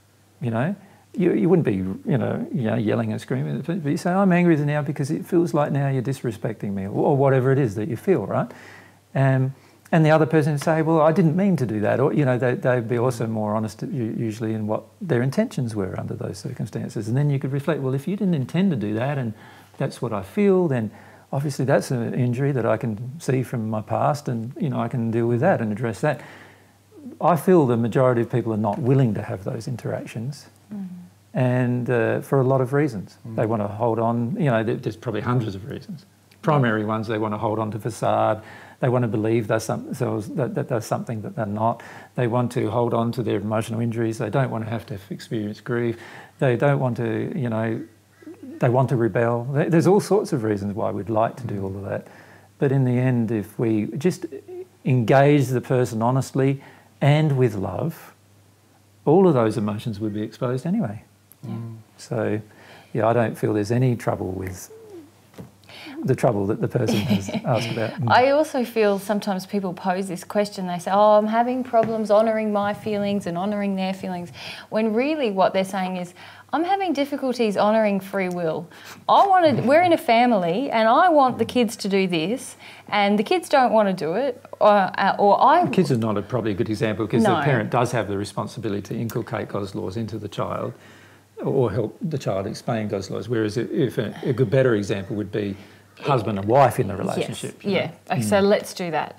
You wouldn't be yelling and screaming, but you say, I'm angry with you now because it feels like now you're disrespecting me, or whatever it is that you feel, right? And the other person would say, well, I didn't mean to do that. Or, they'd be also more honest usually in what their intentions were under those circumstances. And then you could reflect, well, if you didn't intend to do that and that's what I feel, then obviously that's an injury that I can see from my past, and, I can deal with that and address that. I feel the majority of people are not willing to have those interactions. And for a lot of reasons. They want to hold on, there's probably hundreds of reasons. Primary ones, they want to hold on to facade. They want to believe that they're something that they're not. They want to hold on to their emotional injuries. They don't want to have to experience grief. They don't want to, they want to rebel. There's all sorts of reasons why we'd like to do all of that. But in the end, if we just engage the person honestly and with love, all of those emotions would be exposed anyway. So, I don't feel there's any trouble with the trouble that the person has asked about. I also feel sometimes people pose this question. They say, I'm having problems honouring my feelings and honouring their feelings, when really what they're saying is, I'm having difficulties honouring free will. We're in a family and I want the kids to do this and the kids don't want to do it. The kids are not probably a good example, because the parent does have the responsibility to inculcate God's laws into the child or help the child explain God's laws. Whereas if a good, better example would be husband and wife in the relationship. Yes. Okay, so let's do that.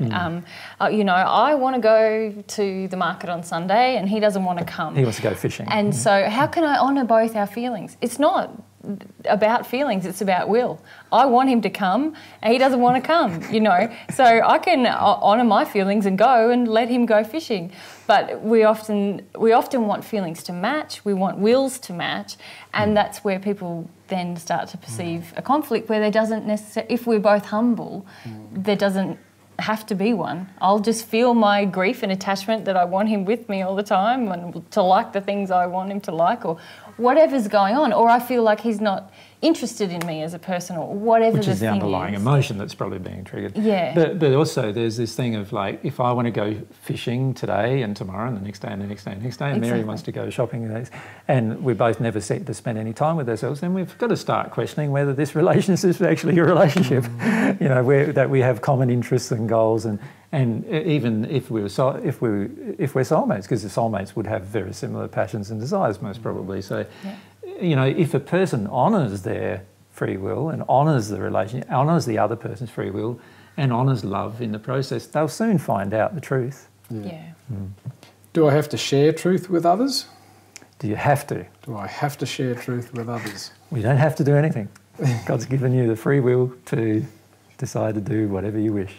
I want to go to the market on Sunday and he doesn't want to come. He wants to go fishing. And so how can I honour both our feelings? It's not about feelings, it's about will. I want him to come and he doesn't want to come, So I can honour my feelings and go and let him go fishing. But we often want feelings to match, we want wills to match, and that's where people then start to perceive a conflict where there doesn't necessarily, if we're both humble, there doesn't have to be one. I'll just feel my grief and attachment that I want him with me all the time and to like the things I want him to like, or whatever's going on, or I feel like he's not interested in me as a person, or whatever the thing is. Which is the underlying emotion that's probably being triggered. Yeah. But also there's this thing of like, if I want to go fishing today and tomorrow and the next day and the next day and the next day, and Mary wants to go shopping, and we're both never set to spend any time with ourselves, then we've got to start questioning whether this relationship is actually a relationship. That we have common interests and goals, and even if we're soulmates, because the soulmates would have very similar passions and desires most probably. So. Yeah. If a person honours their free will and honours the relationship, honours the other person's free will and honours love in the process, they'll soon find out the truth. Yeah. Do I have to share truth with others? Do you have to? Do I have to share truth with others? We don't have to do anything. God's given you the free will to decide to do whatever you wish.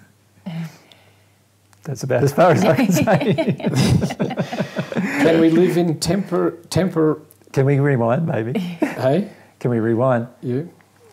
That's about as far as I can say. Can we live in Can we rewind, maybe? Hey? Can we rewind? You?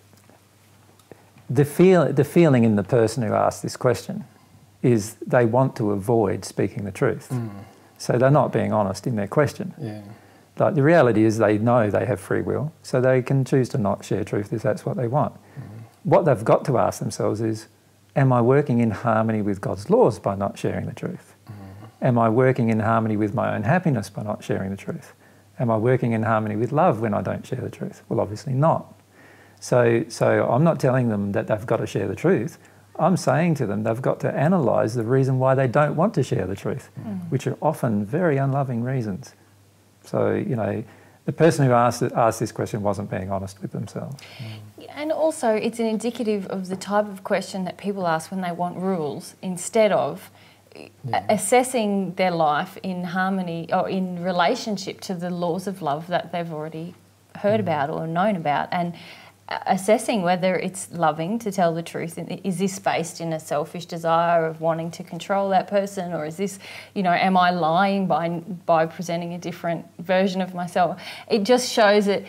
The feeling in the person who asked this question is they want to avoid speaking the truth. So they're not being honest in their question. Yeah. Like, the reality is they know they have free will, so they can choose to not share truth if that's what they want. What they've got to ask themselves is, am I working in harmony with God's laws by not sharing the truth? Am I working in harmony with my own happiness by not sharing the truth? Am I working in harmony with love when I don't share the truth? Well, obviously not. So I'm not telling them that they've got to share the truth. I'm saying to them they've got to analyse the reason why they don't want to share the truth, which are often very unloving reasons. So, you know, the person who asked this question wasn't being honest with themselves. And also, it's an indicative of the type of question that people ask when they want rules, instead of assessing their life in harmony or in relationship to the laws of love that they've already heard about or known about, and assessing whether it's loving to tell the truth. Is this based in a selfish desire of wanting to control that person, or is this, you know, am I lying by presenting a different version of myself? It just shows a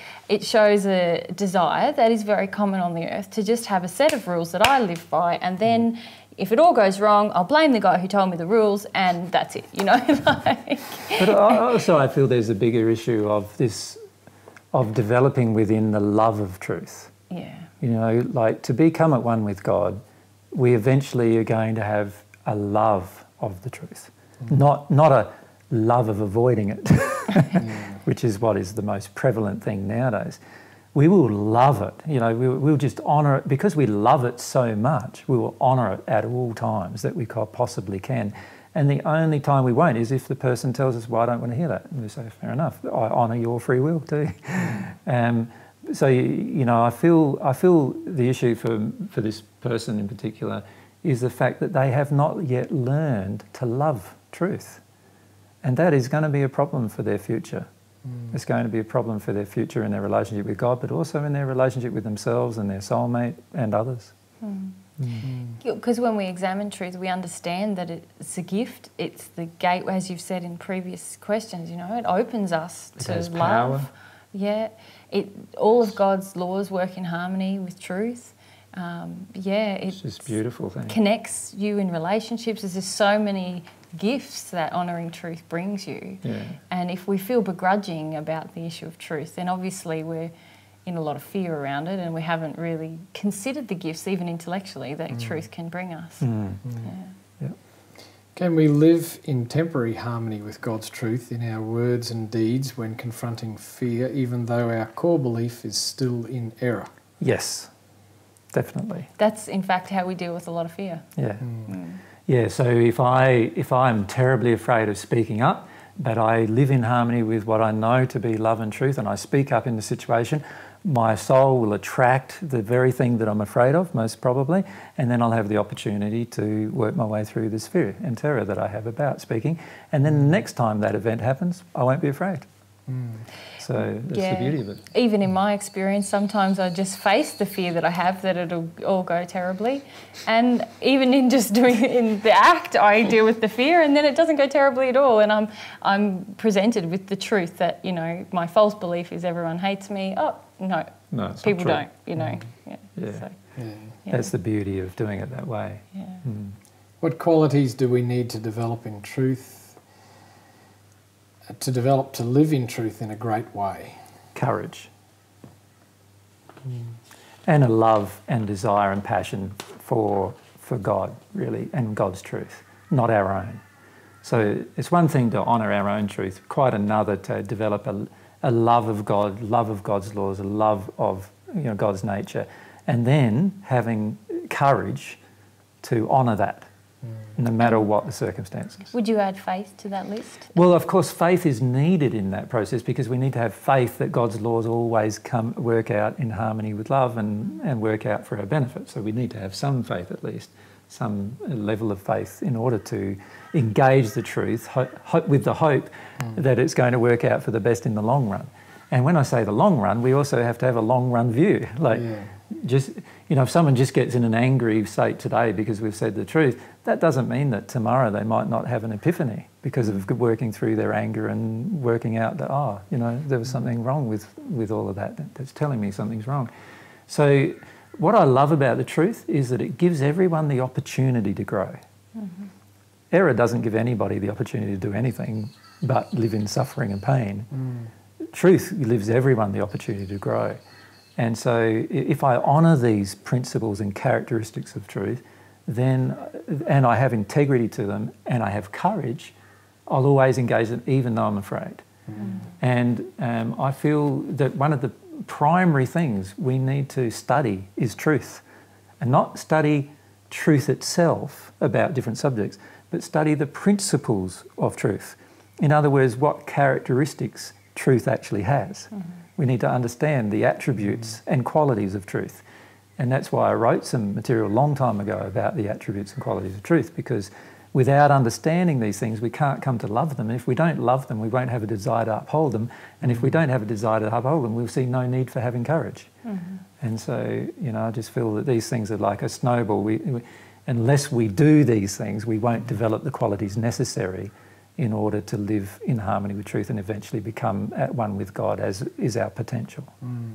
desire that is very common on the earth, to just have a set of rules that I live by, and then if it all goes wrong, I'll blame the guy who told me the rules, and that's it, you know. But also I feel there's a bigger issue of this, of developing within the love of truth. Yeah. You know, like, to become at one with God, we eventually are going to have a love of the truth, not a love of avoiding it, which is what is the most prevalent thing nowadays. We will love it, you know, we'll just honour it, because we love it so much, we will honour it at all times that we possibly can. And the only time we won't is if the person tells us, well, I don't want to hear that. And we say, fair enough, I honour your free will too. So, you know, I feel the issue for this person in particular is the fact that they have not yet learned to love truth. And that is going to be a problem for their future. It's going to be a problem for their future in their relationship with God, but also in their relationship with themselves and their soulmate and others. Because when we examine truth, we understand that it's a gift. It's the gate, as you've said in previous questions, you know, it opens us to love. Power. Yeah. All of God's laws work in harmony with truth. It's just beautiful thing. Connects you in relationships. There's just so many gifts that honouring truth brings you. Yeah. And if we feel begrudging about the issue of truth, then obviously we're in a lot of fear around it, and we haven't really considered the gifts, even intellectually, that truth can bring us. Yeah. Can we live in temporary harmony with God's truth in our words and deeds when confronting fear, even though our core belief is still in error? Yes, definitely. That's in fact how we deal with a lot of fear. Yeah. Yeah, so if I'm terribly afraid of speaking up, but I live in harmony with what I know to be love and truth, and I speak up in the situation, my soul will attract the very thing that I'm afraid of, most probably, and then I'll have the opportunity to work my way through this fear and terror that I have about speaking. And then the next time that event happens, I won't be afraid. So that's the beauty of it. Even in my experience, sometimes I just face the fear that I have that it'll all go terribly. And even in just doing it in the act, I deal with the fear, and then it doesn't go terribly at all. And I'm presented with the truth that, you know, my false belief is everyone hates me. Oh, no, people don't, you know. That's the beauty of doing it that way. What qualities do we need to develop in truth, to live in truth in a great way? Courage. And a love and desire and passion for God, really, and God's truth, not our own. So it's one thing to honour our own truth, quite another to develop a love of God, love of God's laws, a love of, you know, God's nature, and then having courage to honour that, no matter what the circumstances. Would you add faith to that list? Well, of course, faith is needed in that process, because we need to have faith that God's laws always work out in harmony with love and work out for our benefit. So we need to have some faith at least. some level of faith in order to engage the truth with the hope that it's going to work out for the best in the long run. And when I say the long run, we also have to have a long run view. Like, just, you know, if someone just gets in an angry state today because we've said the truth, that doesn't mean that tomorrow they might not have an epiphany because of working through their anger and working out that, oh, you know, there was something wrong with all of that. That's telling me something's wrong. So what I love about the truth is that it gives everyone the opportunity to grow. Mm-hmm. Error doesn't give anybody the opportunity to do anything but live in suffering and pain. Truth gives everyone the opportunity to grow. And so if I honour these principles and characteristics of truth, then, and I have integrity to them and I have courage, I'll always engage them even though I'm afraid. And I feel that one of the primary things we need to study is truth, and not study truth itself about different subjects, but study the principles of truth. In other words, what characteristics truth actually has. We need to understand the attributes and qualities of truth. And that's why I wrote some material a long time ago about the attributes and qualities of truth, because without understanding these things, we can't come to love them. And if we don't love them, we won't have a desire to uphold them. And if we don't have a desire to uphold them, we'll see no need for having courage. And so, you know, I just feel that these things are like a snowball. Unless we do these things, we won't develop the qualities necessary in order to live in harmony with truth and eventually become at one with God, as is our potential.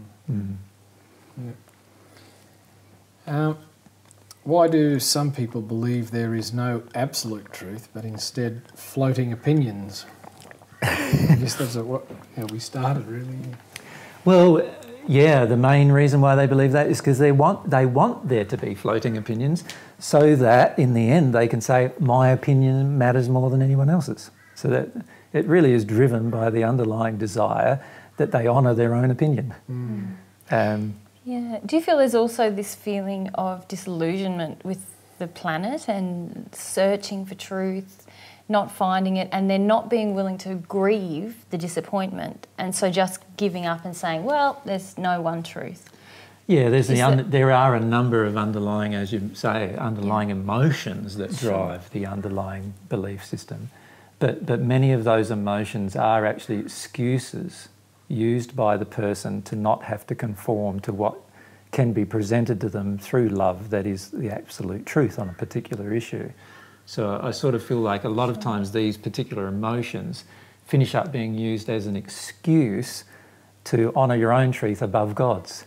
Why do some people believe there is no absolute truth, but instead floating opinions? I guess that's how we started, really. Well, yeah, the main reason why they believe that is because they want there to be floating opinions, so that in the end they can say, my opinion matters more than anyone else's. So that it really is driven by the underlying desire that they honour their own opinion. Yeah. Do you feel there's also this feeling of disillusionment with the planet and searching for truth, not finding it, and then not being willing to grieve the disappointment, and so just giving up and saying, well, there's no one truth? Yeah, there are a number of underlying, as you say, underlying emotions that drive the underlying belief system. But many of those emotions are actually excuses used by the person to not have to conform to what can be presented to them through love that is the absolute truth on a particular issue. So I sort of feel like a lot of times these particular emotions finish up being used as an excuse to honour your own truth above God's.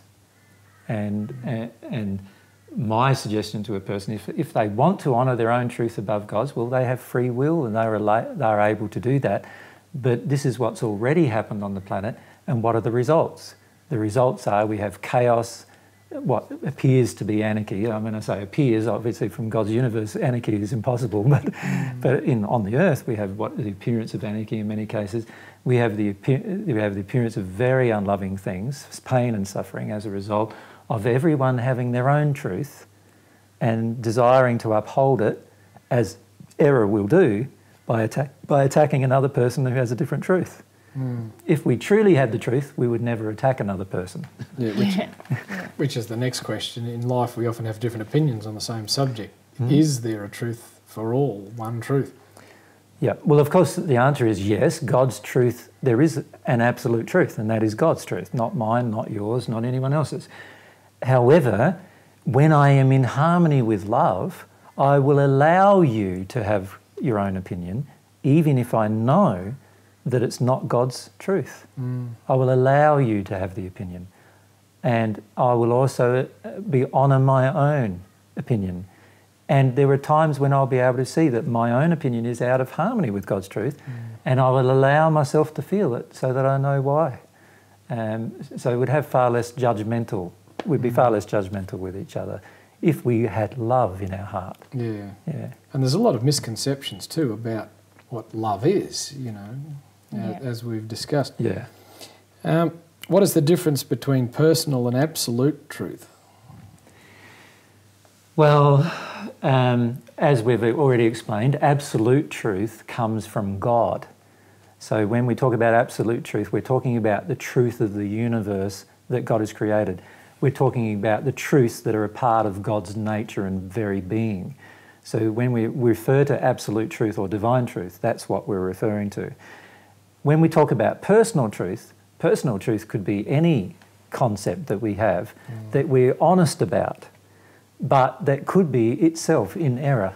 And my suggestion to a person, if they want to honour their own truth above God's, well, they have free will and they're able to do that. But this is what's already happened on the planet, and what are the results? The results are we have chaos, what appears to be anarchy. I mean, I say appears, obviously from God's universe, anarchy is impossible, but on the earth we have the appearance of anarchy in many cases. We have the appearance of very unloving things, pain and suffering as a result of everyone having their own truth and desiring to uphold it, as error will do, by attacking another person who has a different truth. If we truly had the truth, we would never attack another person. Which is the next question. In life, we often have different opinions on the same subject. Is there a truth for all, one truth? Yeah, well, of course, the answer is yes. God's truth, there is an absolute truth, and that is God's truth, not mine, not yours, not anyone else's. However, when I am in harmony with love, I will allow you to have your own opinion, even if I know that it's not God's truth. I will allow you to have the opinion. And I will also honour my own opinion. And there are times when I'll be able to see that my own opinion is out of harmony with God's truth, and I will allow myself to feel it so that I know why. So we'd have far less judgmental, we'd be far less judgmental with each other if we had love in our heart. Yeah. And there's a lot of misconceptions too about what love is, you know, as we've discussed. Yeah. What is the difference between personal and absolute truth? Well, as we've already explained, absolute truth comes from God. So when we talk about absolute truth, we're talking about the truth of the universe that God has created. We're talking about the truths that are a part of God's nature and very being. So when we refer to absolute truth or divine truth, that's what we're referring to. When we talk about personal truth could be any concept that we have that we're honest about, but that could be itself in error.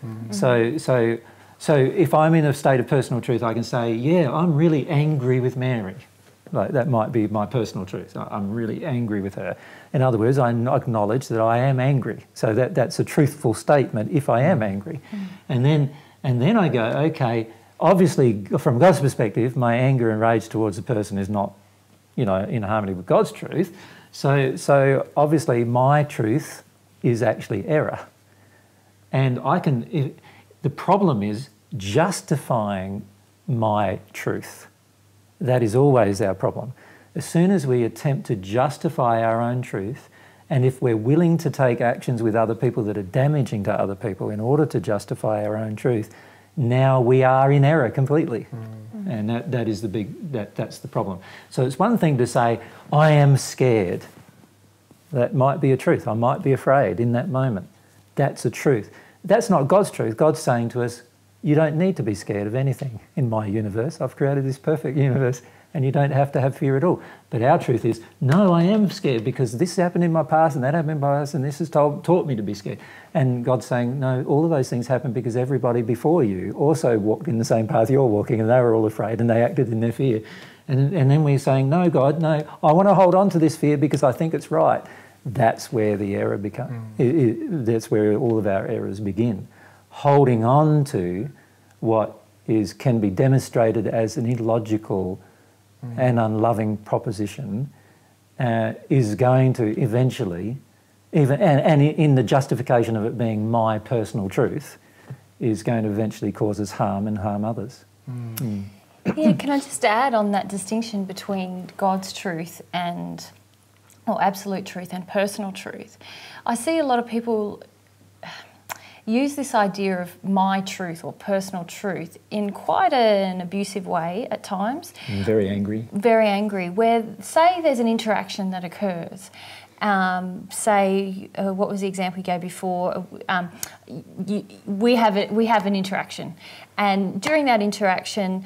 So if I'm in a state of personal truth, I can say, yeah, I'm really angry with Mary. Like, that might be my personal truth. I'm really angry with her. In other words, I acknowledge that I am angry. So that's a truthful statement if I am angry. And then I go, okay, obviously from God's perspective, my anger and rage towards the person is not, in harmony with God's truth. So obviously my truth is actually error. And the problem is justifying my truth. That is always our problem. As soon as we attempt to justify our own truth, and if we're willing to take actions with other people that are damaging to other people in order to justify our own truth, now we are in error completely. And that's the problem. So it's one thing to say, I am scared. That might be a truth. I might be afraid in that moment. That's a truth. That's not God's truth. God's saying to us, you don't need to be scared of anything in my universe. I've created this perfect universe and you don't have to have fear at all. But our truth is, no, I am scared because this happened in my past and that happened in my past and this has taught me to be scared. And God's saying, no, all of those things happened because everybody before you also walked in the same path you're walking and they were all afraid and they acted in their fear. And then we're saying, no, God, no, I want to hold on to this fear because I think it's right. That's where the error becomes. That's where all of our errors begin. Holding on to what can be demonstrated as an illogical and unloving proposition is going to eventually, and in the justification of it being my personal truth, is going to eventually cause us harm and harm others. Yeah, can I just add on that distinction between God's truth or absolute truth and personal truth? I see a lot of people use this idea of my truth or personal truth in quite an abusive way at times. Very angry. Very angry, where, say there's an interaction that occurs. What was the example you gave before? We have an interaction, and during that interaction,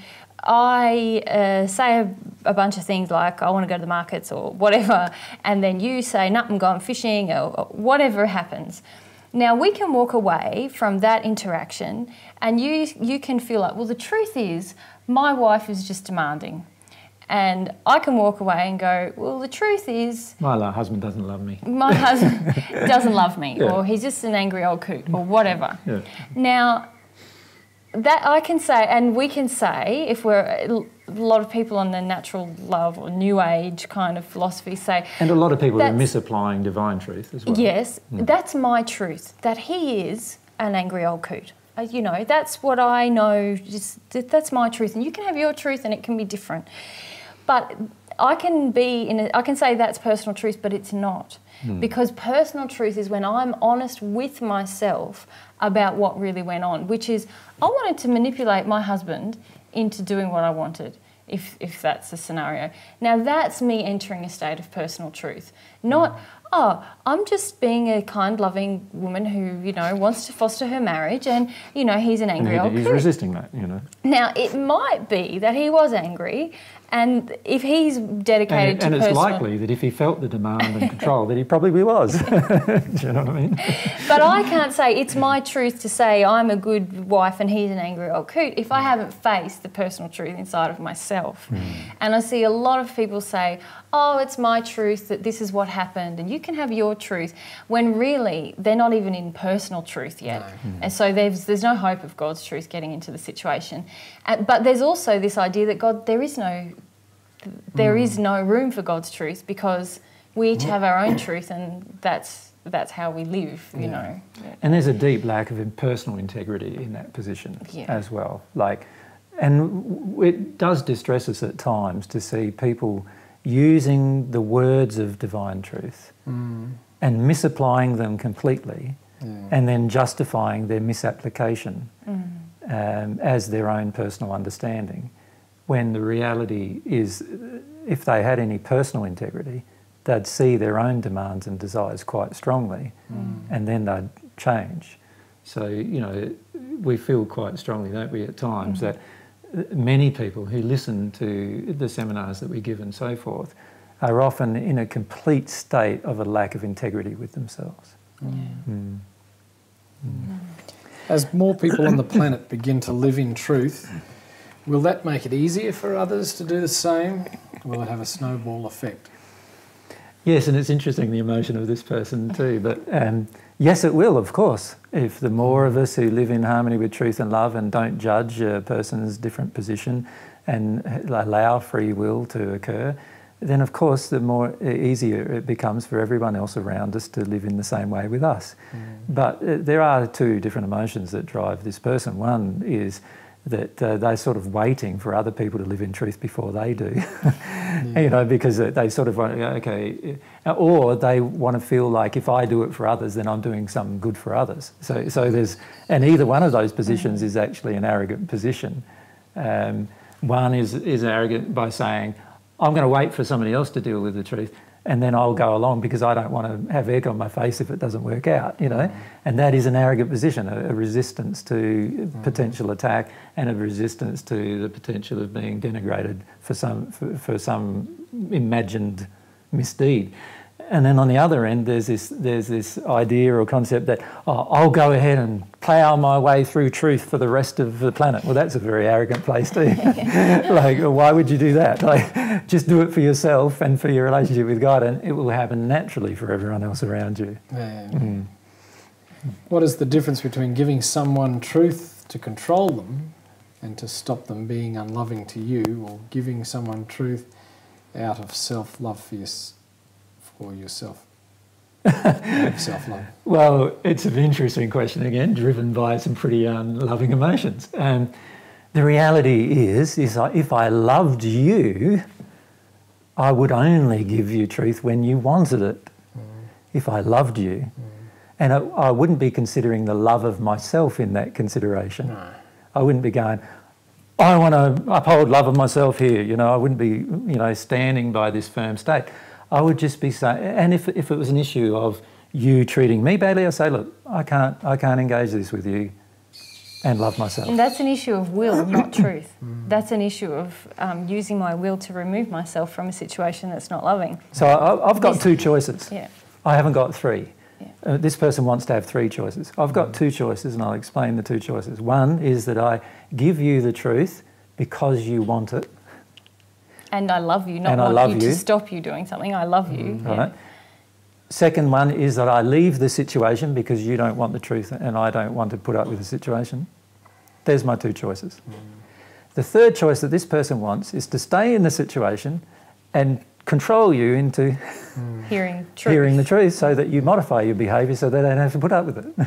I say a bunch of things like, I want to go to the markets or whatever, and then you say, no, I'm going fishing, or whatever happens. Now, we can walk away from that interaction and you can feel like, well, the truth is my wife is just demanding. And I can walk away and go, well, the truth is... my husband doesn't love me. My husband doesn't love me, or he's just an angry old coot, or whatever. Yeah. Now, that I can say, and we can say, if we're... a lot of people on the natural love or new age kind of philosophy say... And a lot of people are misapplying divine truth as well. Yes, that's my truth, that he is an angry old coot. That's what I know, that's my truth. And you can have your truth and it can be different. But I can say that's personal truth, but it's not. Because personal truth is when I'm honest with myself about what really went on, which is I wanted to manipulate my husband into doing what I wanted, if that's the scenario. Now, that's me entering a state of personal truth, not, I'm just being a kind, loving woman who, wants to foster her marriage and, he's an angry old coot. He's resisting that, Now, it might be that he was angry, and if he's dedicated to personal... And it's personal... likely that if he felt the demand and control that he probably was. Do you know what I mean? But I can't say it's my truth to say I'm a good wife and he's an angry old coot if I haven't faced the personal truth inside of myself. And I see a lot of people say, oh, it's my truth that this is what happened and you can have your truth, when really they're not even in personal truth yet. No. And so there's no hope of God's truth getting into the situation. But there's also this idea that there is no room for God's truth, because we each have our own truth, and that's how we live, you know. And there's a deep lack of personal integrity in that position as well. And it does distress us at times to see people using the words of divine truth and misapplying them completely, and then justifying their misapplication as their own personal understanding, when the reality is, if they had any personal integrity, they'd see their own demands and desires quite strongly, and then they'd change. So, we feel quite strongly, don't we, at times, that many people who listen to the seminars that we give and so forth are often in a complete state of a lack of integrity with themselves. As more people on the planet begin to live in truth, will that make it easier for others to do the same? Will it have a snowball effect? Yes, and it's interesting, the emotion of this person too, but yes, it will, of course. If the more of us who live in harmony with truth and love and don't judge a person's different position and allow free will to occur, then of course the more easier it becomes for everyone else around us to live in the same way with us. But there are two different emotions that drive this person. One is that they're sort of waiting for other people to live in truth before they do, because they sort of want, okay, or they want to feel like if I do it for others, then I'm doing something good for others. So there's, and either one of those positions is actually an arrogant position. One is arrogant by saying, I'm going to wait for somebody else to deal with the truth, and then I'll go along because I don't want to have egg on my face if it doesn't work out, And that is an arrogant position, a resistance to potential attack and a resistance to the potential of being denigrated for some imagined misdeed. And then on the other end, there's this idea or concept that, I'll go ahead and plough my way through truth for the rest of the planet. Well, that's a very arrogant place to like, why would you do that? Like, just do it for yourself and for your relationship with God, and it will happen naturally for everyone else around you. What is the difference between giving someone truth to control them and to stop them being unloving to you, or giving someone truth out of self-love for yourself? Self-love. Well, it's an interesting question again, driven by some pretty unloving emotions. The reality is if I loved you, I would only give you truth when you wanted it. If I loved you. And I wouldn't be considering the love of myself in that consideration. No. I wouldn't be going, I want to uphold love of myself here. I wouldn't be, standing by this firm state. I would just be saying, and if it was an issue of you treating me badly, I say, look, I can't engage this with you and love myself. And that's an issue of will, not truth. That's an issue of using my will to remove myself from a situation that's not loving. So I've got two choices. Yeah. I haven't got three. Yeah. This person wants to have three choices. I've got two choices, and I'll explain the two choices. One is that I give you the truth because you want it. And I love you, not want you to stop you doing something. I love you. Right. Second one is that I leave the situation because you don't want the truth and I don't want to put up with the situation. There's my two choices. The third choice that this person wants is to stay in the situation and control you into hearing the truth so that you modify your behaviour so they don't have to put up with it.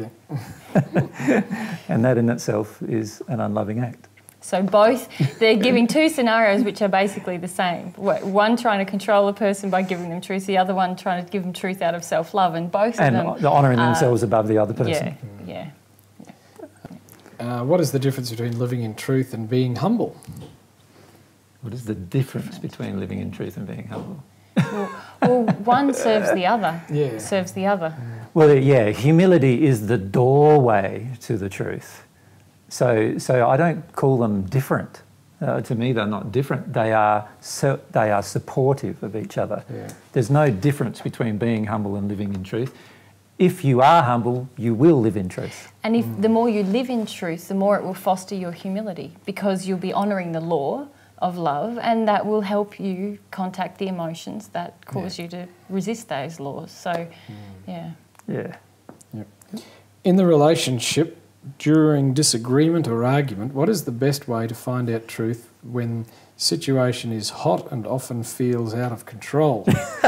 And that in itself is an unloving act. So both, they're giving two scenarios which are basically the same. One trying to control a person by giving them truth, the other one trying to give them truth out of self-love, and both of them... And honouring themselves above the other person. Yeah. What is the difference between living in truth and being humble? What is the difference between living in truth and being humble? Well, one serves the other. Yeah. Serves the other. Well, yeah, humility is the doorway to the truth. So I don't call them different. To me, they're not different. They are supportive of each other. Yeah. There's no difference between being humble and living in truth. If you are humble, you will live in truth. And if the more you live in truth, the more it will foster your humility, because you'll be honouring the law of love, and that will help you contact the emotions that cause you to resist those laws. So, Yeah. Yep. In the relationship, during disagreement or argument, what is the best way to find out truth when situation is hot and often feels out of control?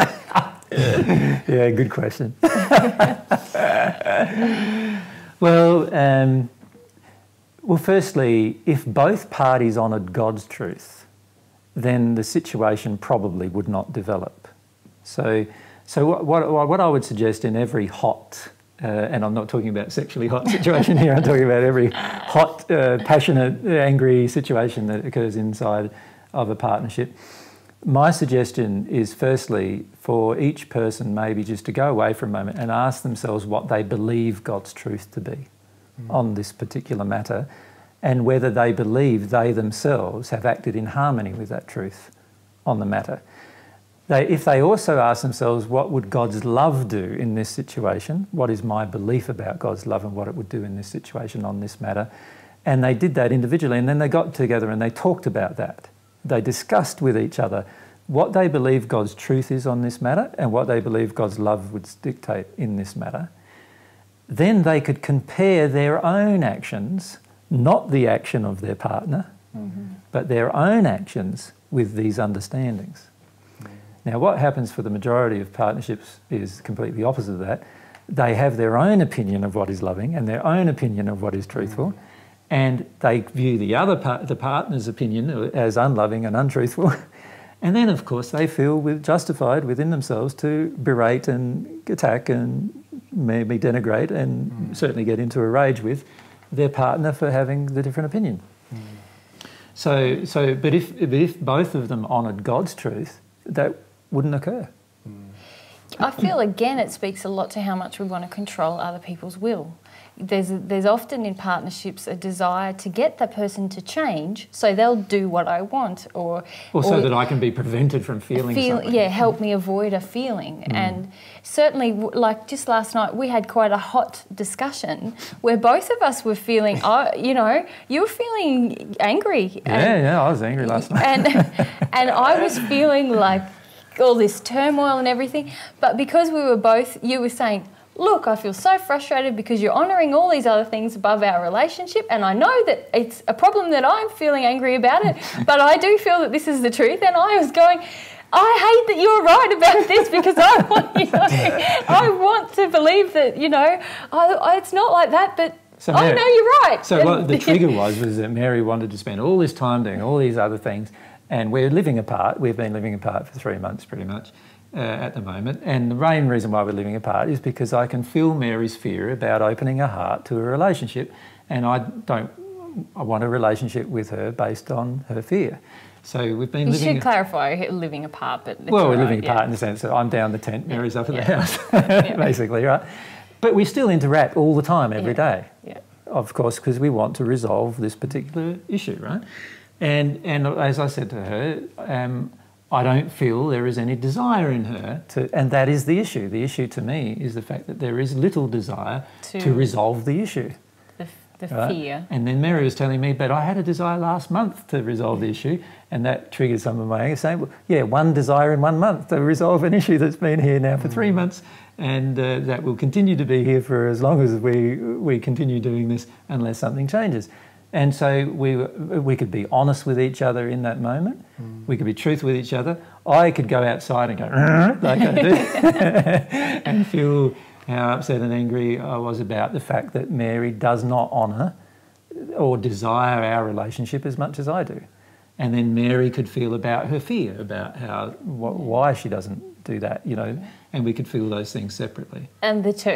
Yeah, good question. Well, firstly, if both parties honoured God's truth, then the situation probably would not develop. So what I would suggest in every hot, and I'm not talking about sexually hot situation here, I'm talking about every hot, passionate, angry situation that occurs inside of a partnership. My suggestion is firstly for each person maybe just to go away for a moment and ask themselves what they believe God's truth to be. on this particular matter, and whether they believe they themselves have acted in harmony with that truth on the matter. If they also ask themselves, what would God's love do in this situation? What is my belief about God's love and what it would do in this situation on this matter? And they did that individually, and then they got together and they talked about that. They discussed with each other what they believe God's truth is on this matter and what they believe God's love would dictate in this matter. Then they could compare their own actions, not the action of their partner, but their own actions with these understandings. Now, what happens for the majority of partnerships is completely opposite of that. They have their own opinion of what is loving and their own opinion of what is truthful, and they view the partner's opinion as unloving and untruthful. And then, of course, they feel justified within themselves to berate and attack and maybe denigrate and certainly get into a rage with their partner for having the different opinion. But if both of them honoured God's truth, that wouldn't occur. I feel, again, it speaks a lot to how much we want to control other people's will. There's often in partnerships a desire to get that person to change so they'll do what I want, or so that I can be prevented from feeling something. Yeah, help me avoid a feeling. And certainly, like just last night, we had quite a hot discussion where both of us were feeling, you were feeling angry. Yeah, I was angry last night. And I was feeling like all this turmoil and everything. But because we were both, you were saying, look, I feel so frustrated because you're honouring all these other things above our relationship, and I know that it's a problem that I'm feeling angry about it, but I do feel that this is the truth. And I was going, I hate that you're right about this because I want to believe that, it's not like that, but so I know you're right. So what the trigger was that Mary wanted to spend all this time doing all these other things, and we're living apart. We've been living apart for 3 months pretty much. At the moment, and the main reason why we're living apart is because I can feel Mary's fear about opening her heart to a relationship, and I want a relationship with her based on her fear. So we've been living... You should clarify living apart, but it's we're living apart in the sense that I'm down the tent, Mary's up at the house, basically, right? But we still interact all the time, every day, of course, because we want to resolve this particular issue, right? And as I said to her, I don't feel there is any desire in her to, and that is the issue. The issue to me is the fact that there is little desire to resolve the issue. The fear. And then Mary was telling me, but I had a desire last month to resolve the issue, and that triggered some of my anger, saying, well, yeah, one desire in 1 month to resolve an issue that's been here now for 3 months, and that will continue to be here for as long as we continue doing this unless something changes. And so we could be honest with each other in that moment. We could be truthful with each other. I could go outside and go, like I do, and feel how upset and angry I was about the fact that Mary does not honour or desire our relationship as much as I do. And then Mary could feel about her fear, about why she doesn't do that, and we could feel those things separately. And it's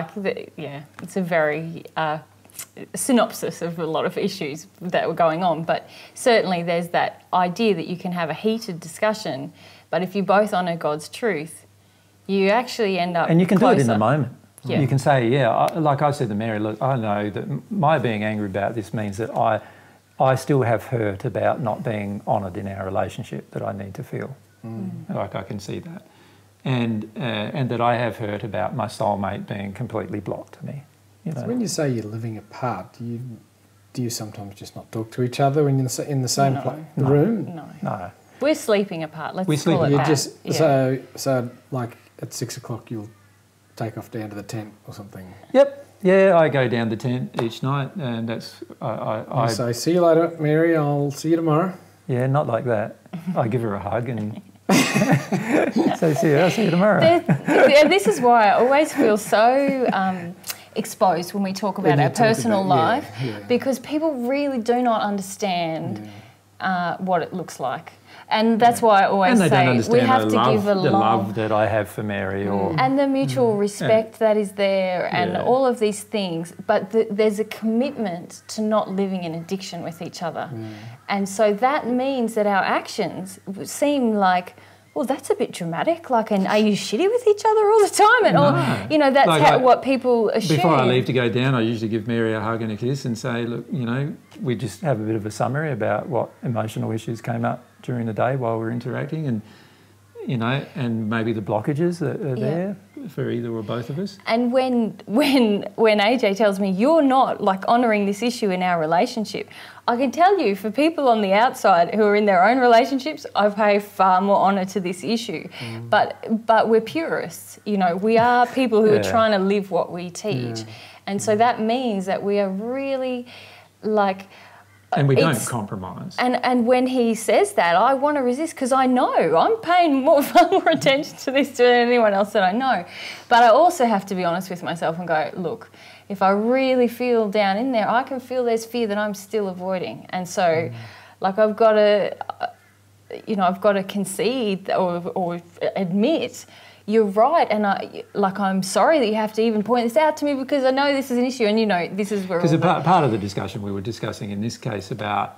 a very... synopsis of a lot of issues that were going on, but certainly there's that idea that you can have a heated discussion, but if you both honour God's truth, you actually end up and you can closer. do it in the moment. Yeah. You can say, like I said to Mary, look, I know that my being angry about this means that I still have hurt about not being honoured in our relationship that I need to feel. Like I can see that, and that I have hurt about my soulmate being completely blocked to me. So when you say you're living apart, do you sometimes just not talk to each other when you're in the same room? No. We're sleeping apart. Let's call it that. So like at 6 o'clock you'll take off down to the tent or something. Yep. Yeah, I go down the tent each night, and that's I say, see you later, Mary. I'll see you tomorrow. Yeah, not like that. I give her a hug and say, I'll see you tomorrow. This is why I always feel so exposed when we talk about our personal life, because people really do not understand what it looks like. And that's why I always say we have to give the love that I have for Mary, and the mutual respect that is there, and all of these things. But there's a commitment to not living in addiction with each other, and so that means that our actions seem like well, that's a bit dramatic. Like, and are you shitty with each other all the time? And or, you know, that's Like, what people assume. Before I leave to go down, I usually give Mary a hug and a kiss and say, look, you know, we just have a bit of a summary about what emotional issues came up during the day while we're interacting, and, you know, and maybe the blockages that are there for either or both of us. And when AJ tells me you're not like honouring this issue in our relationship, I can tell you, for people on the outside who are in their own relationships, I pay far more honour to this issue. But we're purists, you know, we are people who are trying to live what we teach. And so that means that we are really like... And we don't compromise. And when he says that, I want to resist, because I know I'm paying far more attention to this than anyone else that I know. But I also have to be honest with myself and go, look, if I really feel down in there, I can feel there's fear that I'm still avoiding. And so, like, I've got to, you know, I've got to concede or admit, you're right, and I'm sorry that you have to even point this out to me, because I know this is an issue, and you know this is where. Because part of the discussion we were discussing in this case about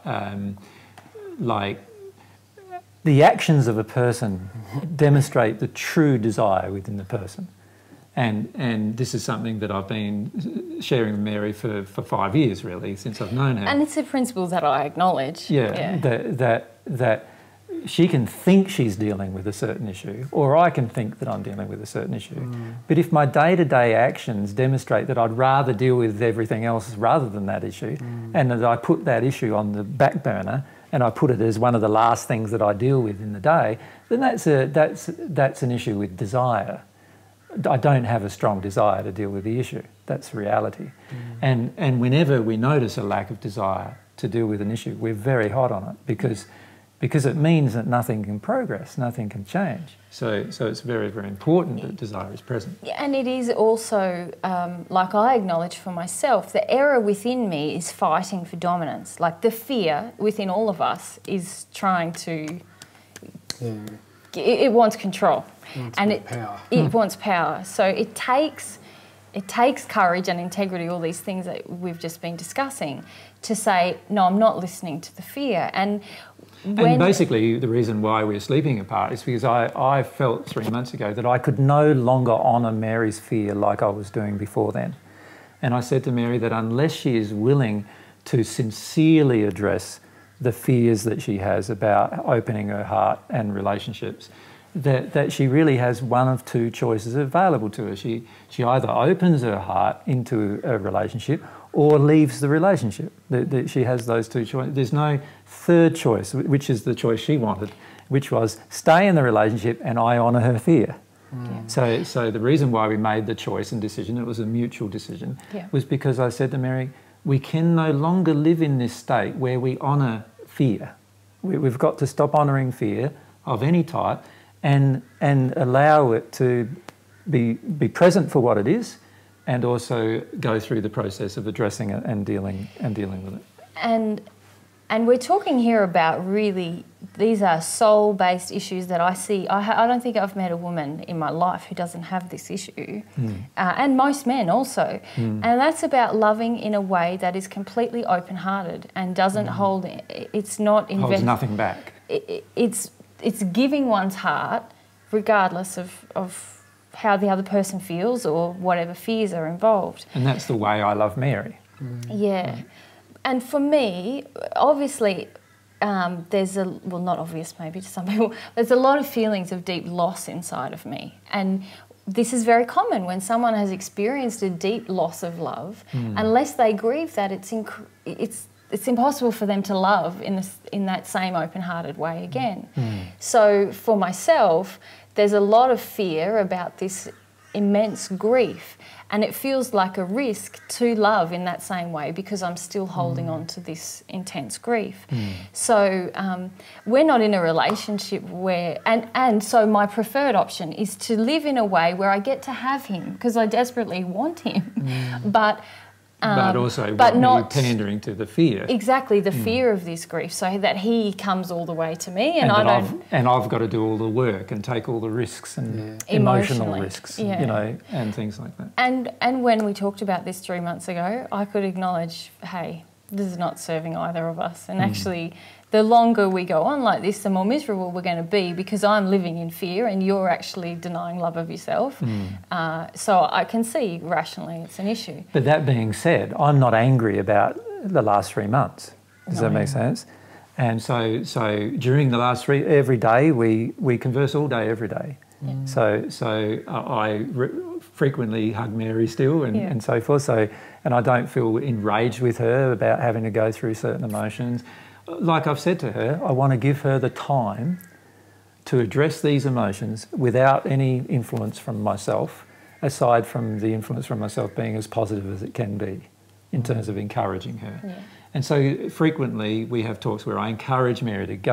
like the actions of a person demonstrate the true desire within the person, and this is something that I've been sharing with Mary for 5 years really, since I've known her. And it's a principle that I acknowledge. That she can think she's dealing with a certain issue, or I can think that I'm dealing with a certain issue. But if my day-to-day actions demonstrate that I'd rather deal with everything else rather than that issue, and that I put that issue on the back burner and I put it as one of the last things that I deal with in the day, then that's an issue with desire. I don't have a strong desire to deal with the issue. That's reality. And whenever we notice a lack of desire to deal with an issue, we're very hot on it, because it means that nothing can progress, nothing can change. So it's very, very important that desire is present. Yeah, and it is also, like I acknowledge for myself, the error within me is fighting for dominance. Like the fear within all of us is trying to... It wants control. It wants power. So it takes courage and integrity, all these things that we've just been discussing, to say, no, I'm not listening to the fear. And basically the reason why we're sleeping apart is because I felt 3 months ago that I could no longer honour Mary's fear like I was doing before then. And I said to Mary that unless she is willing to sincerely address the fears that she has about opening her heart and relationships, that she really has one of two choices available to her. She either opens her heart into a relationship or leaves the relationship. That she has those two choices. There's no third choice, which is the choice she wanted, which was stay in the relationship and I honour her fear. So the reason why we made the choice and decision, it was a mutual decision, was because I said to Mary, we can no longer live in this state where we honour fear. We've got to stop honouring fear of any type and allow it to be present for what it is, and also go through the process of addressing it and dealing with it. And we're talking here about really, these are soul-based issues that I see. I don't think I've met a woman in my life who doesn't have this issue, and most men also. And that's about loving in a way that is completely open-hearted and doesn't hold, it's not... Holds nothing back. It's giving one's heart regardless of how the other person feels or whatever fears are involved. And that's the way I love Mary. Yeah. And for me, obviously, there's well, not obvious maybe to some people, there's a lot of feelings of deep loss inside of me. And this is very common when someone has experienced a deep loss of love. Unless they grieve that, it's impossible for them to love in that same open-hearted way again. So for myself, there's a lot of fear about this immense grief, and it feels like a risk to love in that same way because I'm still holding on to this intense grief. So we're not in a relationship where, and so my preferred option is to live in a way where I get to have him because I desperately want him, but also not pandering to the fear. Exactly, the fear of this grief, so that he comes all the way to me, and I've got to do all the work and take all the risks and emotional risks, you know, and things like that. And when we talked about this 3 months ago, I could acknowledge, hey, this is not serving either of us, and actually the longer we go on like this, the more miserable we're going to be, because I'm living in fear and you're actually denying love of yourself. So I can see rationally it's an issue. But that being said, I'm not angry about the last 3 months. Does that make sense? And so during the last every day we converse all day, every day. So I frequently hug Mary still and so forth. So, and I don't feel enraged with her about having to go through certain emotions. Like I've said to her, I want to give her the time to address these emotions without any influence from myself, aside from the influence from myself being as positive as it can be in terms of encouraging her. Yeah. And so frequently we have talks where I encourage Mary to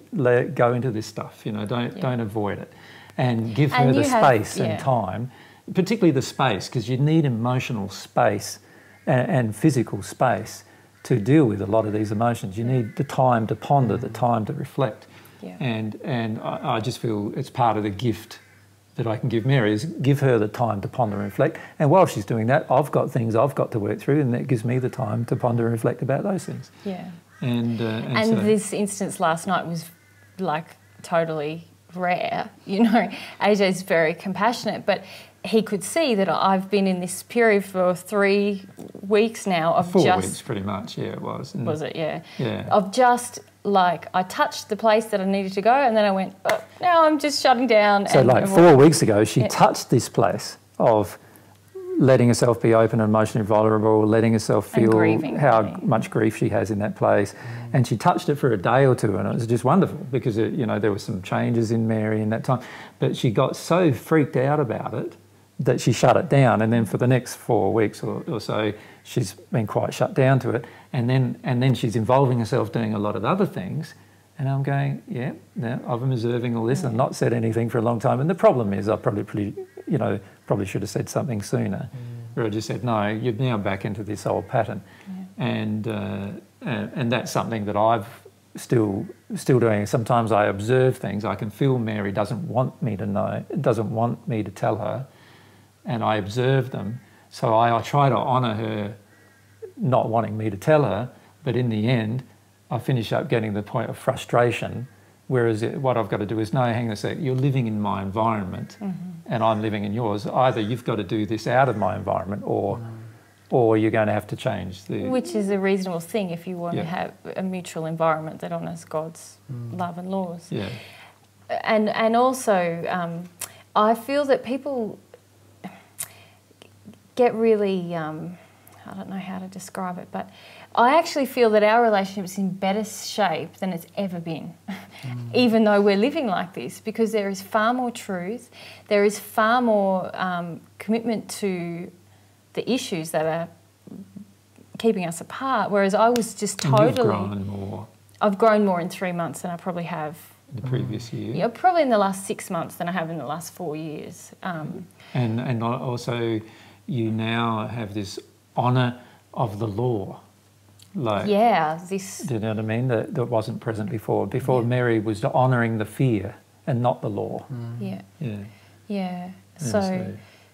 go into this stuff, don't avoid it, and give her the space and time, particularly the space, because you need emotional space and physical space to deal with a lot of these emotions. You need the time to ponder, the time to reflect. Yeah. And I just feel it's part of the gift that I can give Mary, is give her the time to ponder and reflect. And while she's doing that, I've got things I've got to work through, and that gives me the time to ponder and reflect about those things. Yeah. And so this instance last night was like totally rare. AJ's very compassionate, but he could see that I've been in this period for 3 weeks now of 4 weeks pretty much, it was. Was it? Yeah. Yeah. Of just like, I touched the place that I needed to go and then I went, oh, now I'm just shutting down. So like 4 weeks ago, she touched this place of letting herself be open and emotionally vulnerable, letting herself feel how much grief she has in that place. And she touched it for a day or two, and it was just wonderful because, there were some changes in Mary in that time. But she got so freaked out about it that she shut it down, and then for the next 4 weeks or so, she's been quite shut down to it. And then she's involving herself doing a lot of other things, and I'm going, I've been observing all this and not said anything for a long time. And the problem is, I probably should have said something sooner, where I just said, no, you're now back into this old pattern, and that's something that I've still doing. Sometimes I observe things. I can feel Mary doesn't want me to know, doesn't want me to tell her. And I observe them. So I try to honour her not wanting me to tell her, but in the end, I finish up getting to the point of frustration, whereas what I've got to do is, no, hang on a sec, you're living in my environment and I'm living in yours. Either you've got to do this out of my environment or you're going to have to change. Which is a reasonable thing if you want to have a mutual environment that honours God's love and laws. Yeah. And also, I feel that people get really, I don't know how to describe it, but I actually feel that our relationship is in better shape than it's ever been, even though we're living like this, because there is far more truth, there is far more commitment to the issues that are keeping us apart, whereas I was just totally... You've grown more. I've grown more in 3 months than I probably have... The previous year. Yeah, probably in the last 6 months than I have in the last 4 years. And also... you now have this honour of the law. Do you know what I mean? That wasn't present before. Mary was honouring the fear and not the law. Yeah. So,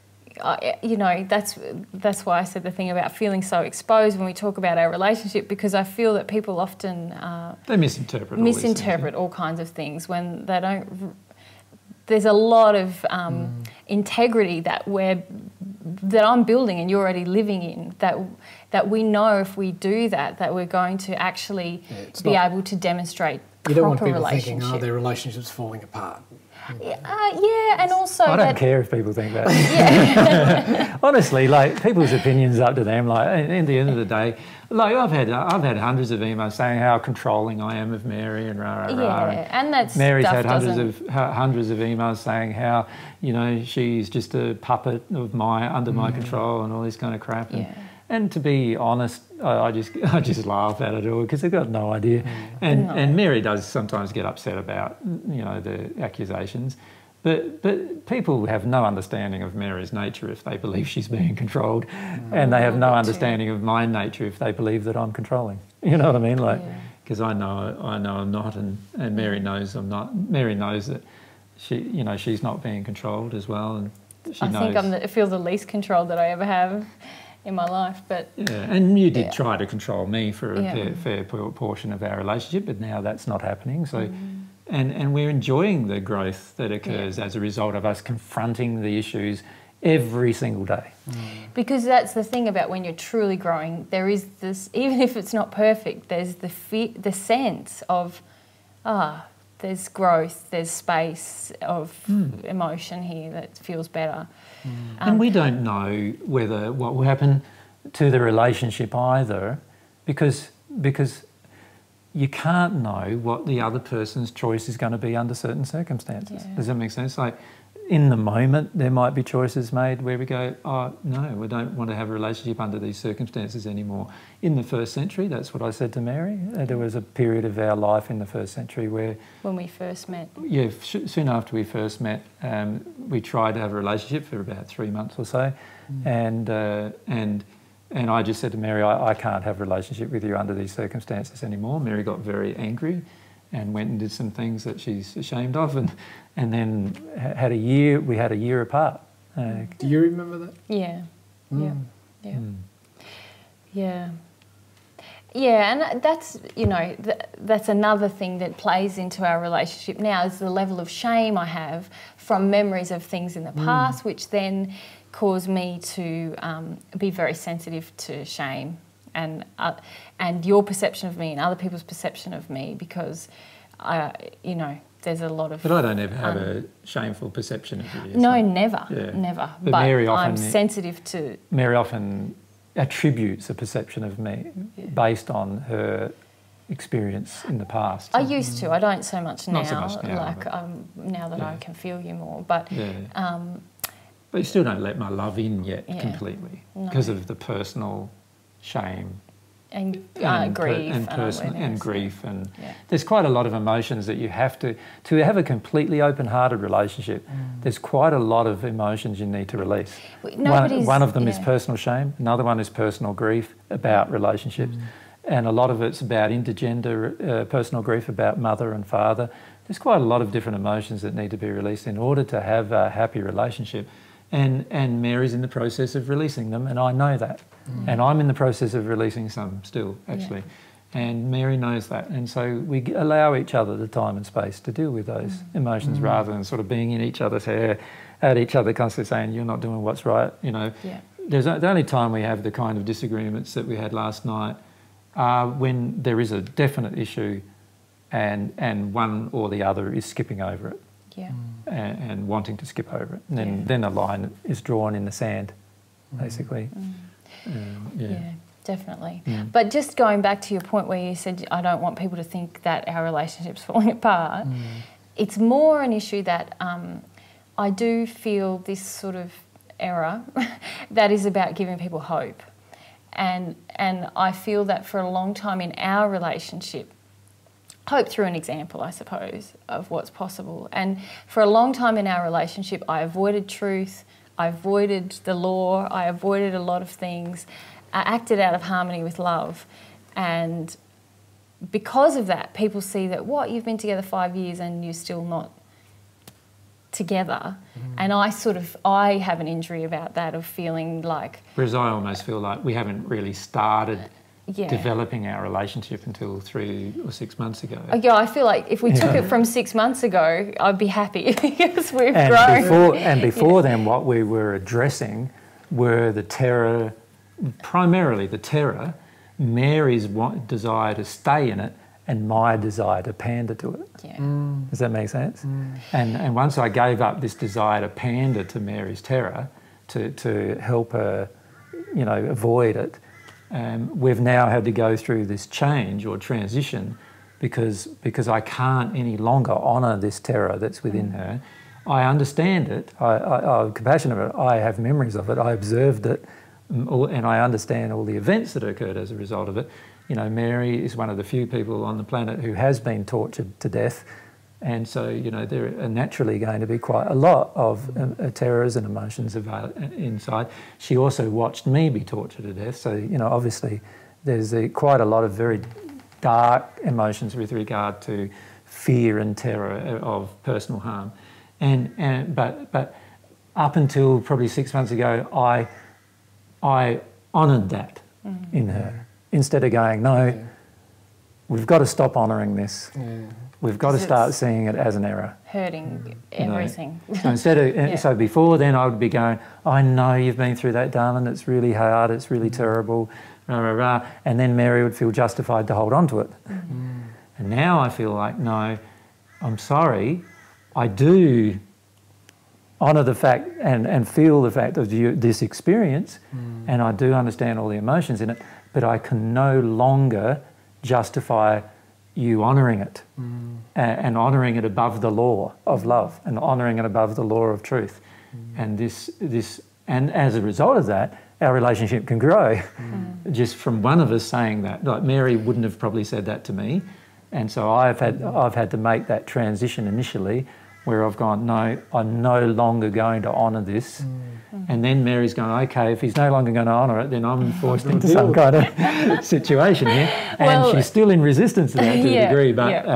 that's why I said the thing about feeling so exposed when we talk about our relationship, because I feel that people often... they misinterpret all kinds of things when they don't... There's a lot of integrity that I'm building and you're already living in, that we know if we do that we're going to actually be able to demonstrate you don't want people thinking, their relationship's falling apart. And also... I don't care if people think that. Honestly, people's opinions up to them. At the end of the day, I've had hundreds of emails saying how controlling I am of Mary and rah rah rah. And that's Mary's had hundreds of emails saying how she's just a puppet of under my control and all this kind of crap. And to be honest, I just laugh at it all because they've got no idea. And Mary does sometimes get upset about the accusations, but people have no understanding of Mary's nature if they believe she's being controlled, and they have no understanding of my nature if they believe that I'm controlling. You know what I mean? Because I know I'm not, and Mary knows I'm not. Mary knows that she's not being controlled as well, and she knows. I think I feel the least control that I ever have. in my life. But yeah, and you did try to control me for a Yeah. fair portion of our relationship, but now that's not happening. So, and we're enjoying the growth that occurs as a result of us confronting the issues every single day. because that's the thing about when you're truly growing, there is this, even if it's not perfect, there's the sense of, there's growth, there's space of emotion here that feels better. And we don't know what will happen to the relationship either, because you can't know what the other person's choice is going to be under certain circumstances. Yeah. Does that make sense? Like, in the moment, there might be choices made where we go, oh, no, we don't want to have a relationship under these circumstances anymore. In the first century, that's what I said to Mary. There was a period of our life in the first century where... When we first met. Yeah, soon after we first met, we tried to have a relationship for about 3 months or so. And I just said to Mary, I can't have a relationship with you under these circumstances anymore. Mary got very angry and went and did some things that she's ashamed of, and then we had a year apart. Do you remember that? Yeah. Yeah, and that's, that's another thing that plays into our relationship now, is the level of shame I have from memories of things in the past, which then cause me to be very sensitive to shame and your perception of me and other people's perception of me, because there's a lot of... But I don't ever have a shameful perception of you. No, so. never, Yeah. never. But Mary I'm often... sensitive to... Mary often attributes a perception of me based on her experience in the past. I used to. I don't so much now. Not so much now, Like now that I can feel you more, but but you still don't let my love in yet completely No. because of the personal shame and grief and grief, and Yeah. there's quite a lot of emotions that you have to have a completely open-hearted relationship. There's quite a lot of emotions you need to release. One of them is personal shame. Another one is personal grief about relationships, and a lot of it's about intergender personal grief about mother and father. There's quite a lot of different emotions that need to be released in order to have a happy relationship. And Mary's in the process of releasing them, and I know that. And I'm in the process of releasing some still, actually. Yeah. And Mary knows that. And so we allow each other the time and space to deal with those emotions rather than sort of being in each other's hair, at each other constantly saying, you're not doing what's right, Yeah. There's the only time we have the kind of disagreements that we had last night when there is a definite issue and one or the other is skipping over it. Yeah. And wanting to skip over it. And then a line is drawn in the sand, basically. Yeah, definitely. But just going back to your point where you said, I don't want people to think that our relationship's falling apart, it's more an issue that I do feel this sort of error that is about giving people hope. And I feel that for a long time in our relationship, hope through an example, I suppose, of what's possible. And for a long time in our relationship, I avoided truth, I avoided the law, I avoided a lot of things. I acted out of harmony with love. And because of that, people see that, what, you've been together 5 years and you're still not together. And I have an injury about that, of feeling like... Whereas I almost feel like we haven't really started developing our relationship until 3 or 6 months ago. Yeah, I feel like if we took it from 6 months ago, I'd be happy because we've grown. Before then, what we were addressing were the terror, primarily the terror, Mary's desire to stay in it and my desire to pander to it. Yeah. Does that make sense? And once I gave up this desire to pander to Mary's terror, to help her, avoid it, we've now had to go through this change or transition because I can't any longer honour this terror that's within her. I understand it. I'm compassionate about it. I have memories of it. I observed it, and I understand all the events that occurred as a result of it. Mary is one of the few people on the planet who has been tortured to death. And so, there are naturally going to be quite a lot of terrors and emotions inside. She also watched me be tortured to death. So, obviously there's quite a lot of very dark emotions with regard to fear and terror of personal harm. But up until probably 6 months ago, I honoured that in her, instead of going, no, we've got to stop honouring this. We've got to start seeing it as an error. Hurting everything. So instead of, so before then I would be going, I know you've been through that, darling, it's really hard, it's really terrible, rah, rah, rah. And then Mary would feel justified to hold on to it. And now I feel like, no, I'm sorry, I do honour the fact and feel the fact of this experience, and I do understand all the emotions in it, but I can no longer justify you honouring it and honouring it above the law of love and honouring it above the law of truth. And and as a result of that, our relationship can grow just from one of us saying that. Like Mary wouldn't have probably said that to me, and so I've had to make that transition initially, where I've gone, no, I'm no longer going to honour this. And then Mary's going, okay, if he's no longer going to honour it, then I'm forced into some kind of situation here. And she's still in resistance to that to a degree,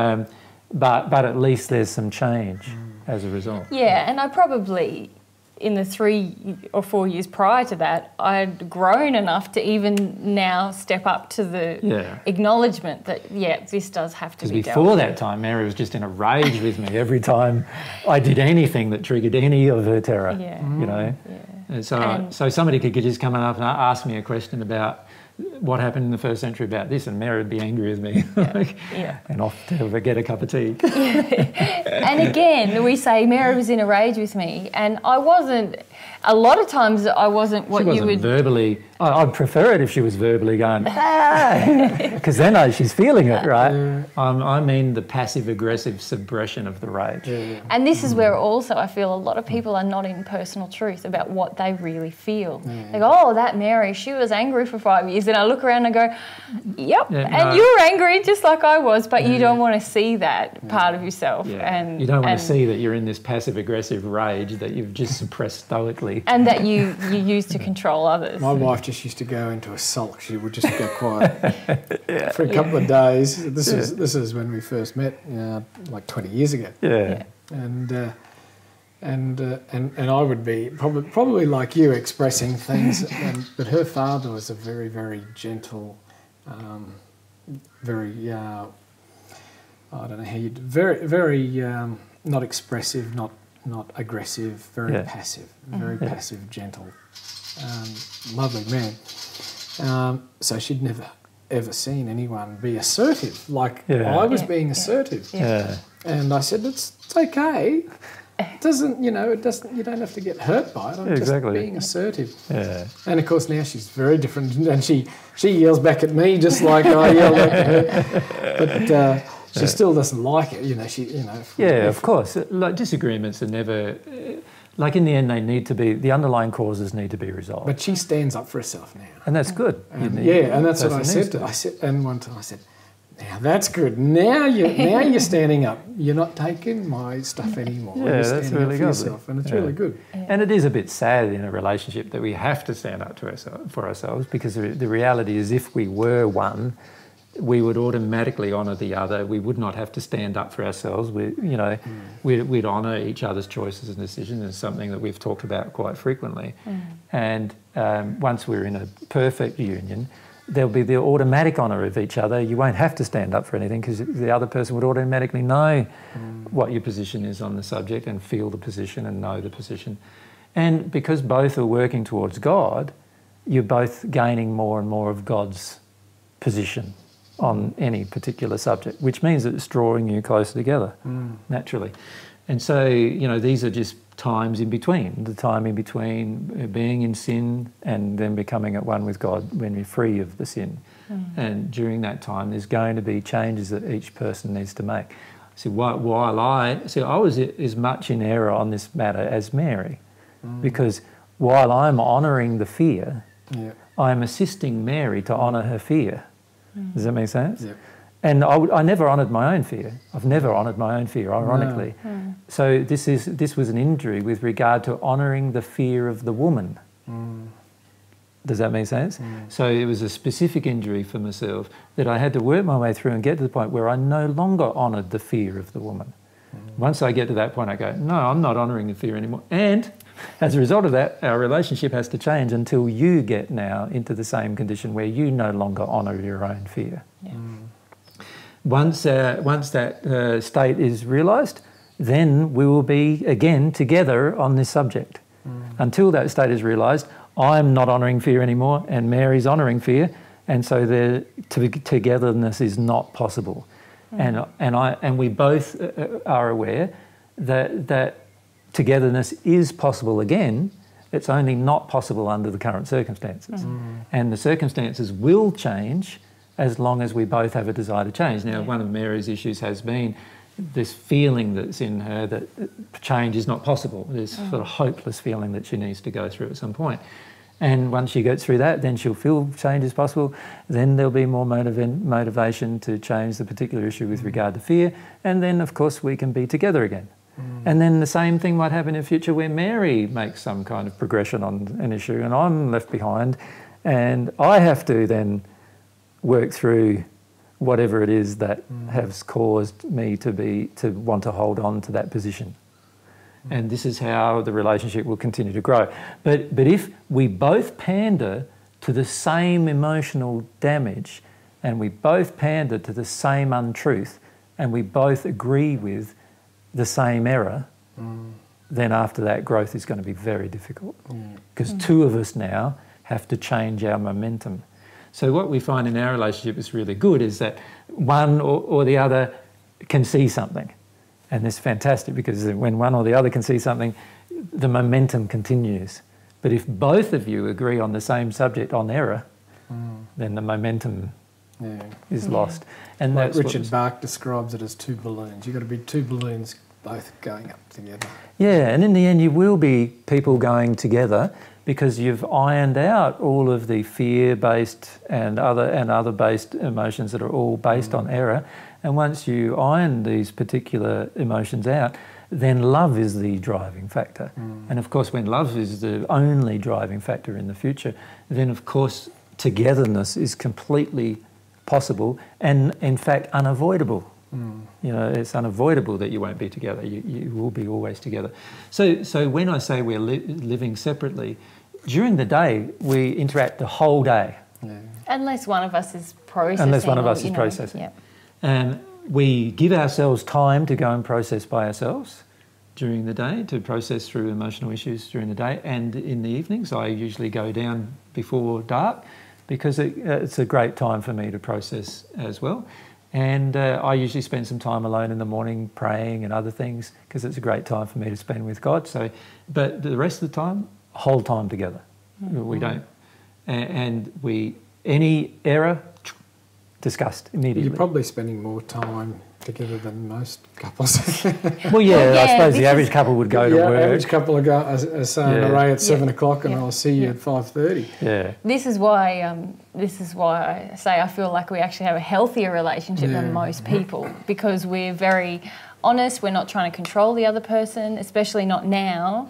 but at least there's some change as a result. Yeah, and I probably, in the 3 or 4 years prior to that, I'd grown enough to even now step up to the acknowledgement that, this does have to be dealt with. Before that time, Mary was just in a rage with me every time I did anything that triggered any of her terror, you know. And so somebody could just come up and ask me a question about what happened in the first century about this, and Mary would be angry with me and off to get a cup of tea. And again, we say Mary was in a rage with me, and I wasn't. A lot of times I wasn't what you would... verbally... I'd prefer it if she was verbally going, because then she's feeling it, right? I mean the passive-aggressive suppression of the rage. And this is where also I feel a lot of people are not in personal truth about what they really feel. They go, oh, that Mary, she was angry for 5 years. And I look around and go, yep, and you're angry just like I was, but you don't want to see that part of yourself. And you don't want to see that you're in this passive-aggressive rage that you've just suppressed stoically. And that you use to control others. My wife just used to go into a sulk. She would just go quiet for a couple of days. This is when we first met, like 20 years ago. And I would be probably like you, expressing things. But her father was a very, very gentle, very I don't know how you very, very not expressive, not aggressive, very passive, very passive, gentle, lovely man. So she'd never ever seen anyone be assertive like I was being assertive. And I said, it's okay. It doesn't, you don't have to get hurt by it. I'm just being assertive. And of course now she's very different, and she yells back at me just like I yell back at her. But she still doesn't like it, of course. Like disagreements are never, like in the end, they need to be, the underlying causes need to be resolved. But she stands up for herself now, and that's good. And that's what I said. And one time I said, now that's good. Now you're standing up. You're not taking my stuff anymore. You're that's standing really up for good. yourself, and it's really good. And it is a bit sad in a relationship that we have to stand up for ourselves, because the reality is, if we were one, we would automatically honour the other. We would not have to stand up for ourselves. We'd honour each other's choices and decisions. It's something that we've talked about quite frequently. And once we're in a perfect union, there'll be the automatic honour of each other. You won't have to stand up for anything, because the other person would automatically know what your position is on the subject and feel the position and know the position. And because both are working towards God, you're both gaining more and more of God's position on any particular subject, which means that it's drawing you closer together, naturally. And so, these are just times in between, the time in between being in sin and then becoming at one with God when you're free of the sin. And during that time, there's going to be changes that each person needs to make. So while I was as much in error on this matter as Mary, because while I'm honouring the fear, I'm assisting Mary to honour her fear. Does that make sense? Yep. And I never honoured my own fear. I've never honoured my own fear, ironically. So this was an injury with regard to honouring the fear of the woman. Does that make sense? So it was a specific injury for myself that I had to work my way through and get to the point where I no longer honoured the fear of the woman. Once I get to that point, I go, no, I'm not honouring the fear anymore. And As a result of that, our relationship has to change until you get now into the same condition where you no longer honour your own fear. Yeah. Once that state is realised, then we will be again together on this subject. Until that state is realised, I'm not honouring fear anymore, and Mary's honouring fear, and so the togetherness is not possible. And we both are aware that togetherness is possible again. It's only not possible under the current circumstances, and the circumstances will change as long as we both have a desire to change. Now, one of Mary's issues has been this feeling that's in her that change is not possible. This sort of hopeless feeling that she needs to go through at some point. And once she gets through that, then she'll feel change is possible. Then there'll be more motivation to change the particular issue with regard to fear. And then, of course, we can be together again. And then the same thing might happen in the future where Mary makes some kind of progression on an issue and I'm left behind, and I have to then work through whatever it is that has caused me to want to hold on to that position. And this is how the relationship will continue to grow. But if we both pander to the same emotional damage, and we both pander to the same untruth, and we both agree with the same error, then after that growth is going to be very difficult. Because two of us now have to change our momentum. So what we find in our relationship is really good is that one or the other can see something. And it's fantastic because when one or the other can see something, the momentum continues. But if both of you agree on the same subject on error, then the momentum is lost. And like that's Richard Bach describes it as two balloons. You've got to be two balloons both going up together. Yeah, and in the end you will be people going together because you've ironed out all of the fear-based and other based emotions that are all based on error. And once you iron these particular emotions out, then love is the driving factor. And of course, when love is the only driving factor in the future, then of course togetherness is completely possible and in fact unavoidable. You know, it's unavoidable that you won't be together. You will be always together. So when I say we're living separately, during the day we interact the whole day. Unless one of us is processing. Unless one of us is processing. And we give ourselves time to go and process by ourselves during the day, to process through emotional issues during the day. And in the evenings, I usually go down before dark because it's a great time for me to process as well. And I usually spend some time alone in the morning praying and other things because it's a great time for me to spend with God. So, but the rest of the time, whole time together. We don't. And any error, discussed immediately. You're probably spending more time together than most couples. Well, I suppose the average couple would go to work. The average couple are saying array at 7 o'clock and I'll see you at 5:30. Yeah. This is why I say I feel like we actually have a healthier relationship than most people, because we're very honest. We're not trying to control the other person, especially not now.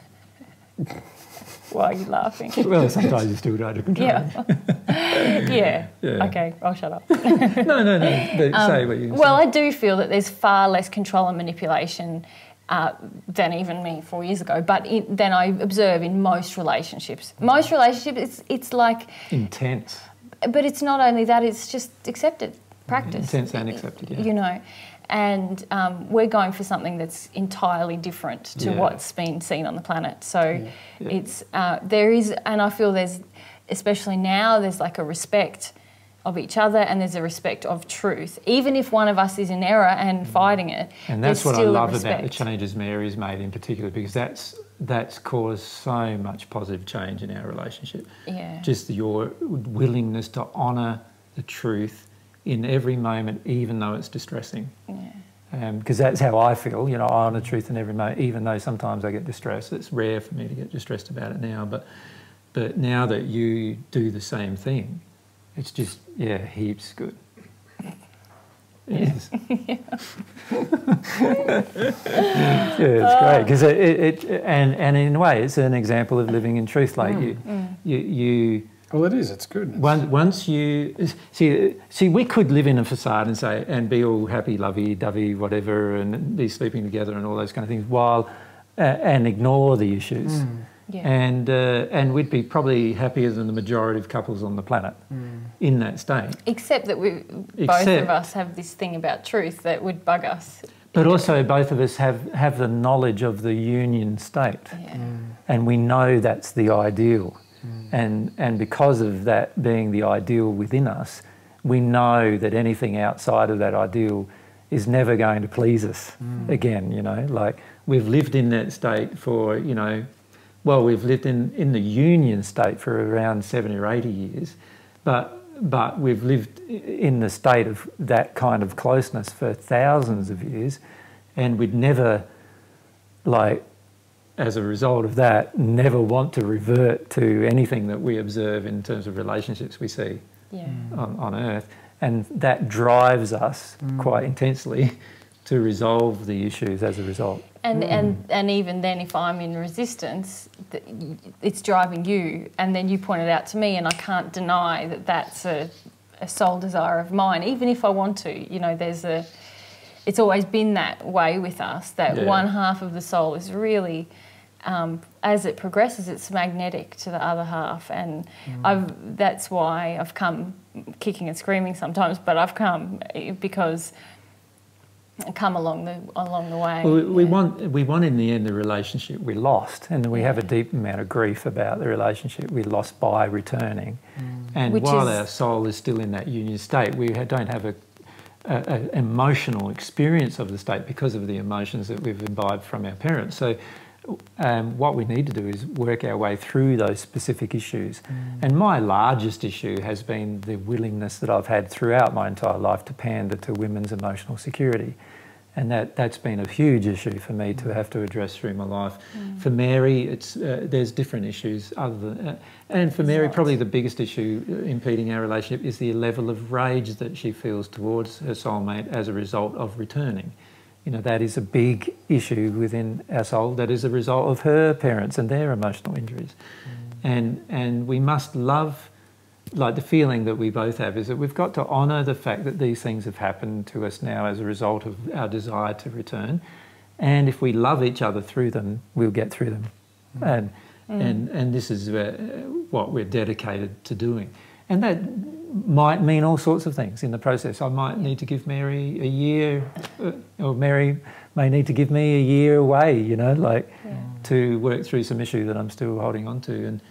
Why are you laughing? Well, sometimes you still try to control. Yeah. Okay, I'll shut up. No. But say what you. Well, I do feel that there's far less control and manipulation than even me 4 years ago. But than I observe in most relationships. Most relationships, it's like intense. But it's not only that; it's just accepted practice. Intense and accepted. Yeah. You know. And we're going for something that's entirely different to what's been seen on the planet. So it's there is, and I feel there's, especially now, there's like a respect of each other and there's a respect of truth. Even if one of us is in error and fighting it, and that's what I love about the changes Mary's made in particular, because that's caused so much positive change in our relationship. Yeah. Just your willingness to honour the truth in every moment, even though it's distressing. Because that's how I feel. You know, I honour truth in every moment, even though sometimes I get distressed. It's rare for me to get distressed about it now, but now that you do the same thing, it's just heaps good. Yes. It's great because and in a way it's an example of living in truth. Like you. Well, it is. It's good. Once you see, we could live in a facade and be all happy, lovey-dovey, whatever, and be sleeping together and all those kind of things, while and ignore the issues. Yeah. And we'd be probably happier than the majority of couples on the planet in that state. Except that both of us have this thing about truth that would bug us. But also both of us have the knowledge of the union state. Yeah. And we know that's the ideal. And because of that being the ideal within us, we know that anything outside of that ideal is never going to please us again, you know. Like, we've lived in that state for, you know, well, we've lived in the union state for around 70 or 80 years, but we've lived in the state of that kind of closeness for thousands of years, and we'd never, like, as a result of that, never want to revert to anything that we observe in terms of relationships we see on Earth. And that drives us quite intensely to resolve the issues as a result. And even then, if I'm in resistance, it's driving you, and then you point it out to me, and I can't deny that that's a soul desire of mine, even if I want to. You know, it's always been that way with us, that one half of the soul is really, as it progresses, it's magnetic to the other half, and that's why I've come kicking and screaming sometimes, but I've come because along the way. Well, we want in the end the relationship we lost, and we have a deep amount of grief about the relationship we lost by returning. And while our soul is still in that union state, we don't have an emotional experience of the state because of the emotions that we've imbibed from our parents. So what we need to do is work our way through those specific issues. And my largest issue has been the willingness that I've had throughout my entire life to pander to women's emotional security. And that's been a huge issue for me to have to address through my life. For Mary, there's different issues other than... and for Mary, probably the biggest issue impeding our relationship is the level of rage that she feels towards her soulmate as a result of returning. You know, that is a big issue within our soul. That is a result of her parents and their emotional injuries. And we must love, like, the feeling that we both have is that we've got to honour the fact that these things have happened to us now as a result of our desire to return. And if we love each other through them, we'll get through them. And this is what we're dedicated to doing. And that might mean all sorts of things in the process. I might need to give Mary a year, or Mary may need to give me a year away, you know, like to work through some issue that I'm still holding on to.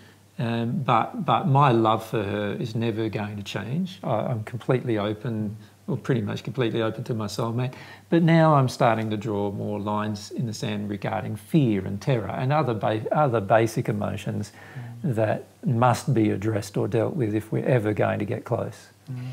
But my love for her is never going to change. I'm completely open, or pretty much completely open to my soulmate. But now I'm starting to draw more lines in the sand regarding fear and terror and other basic emotions that must be addressed or dealt with if we're ever going to get close.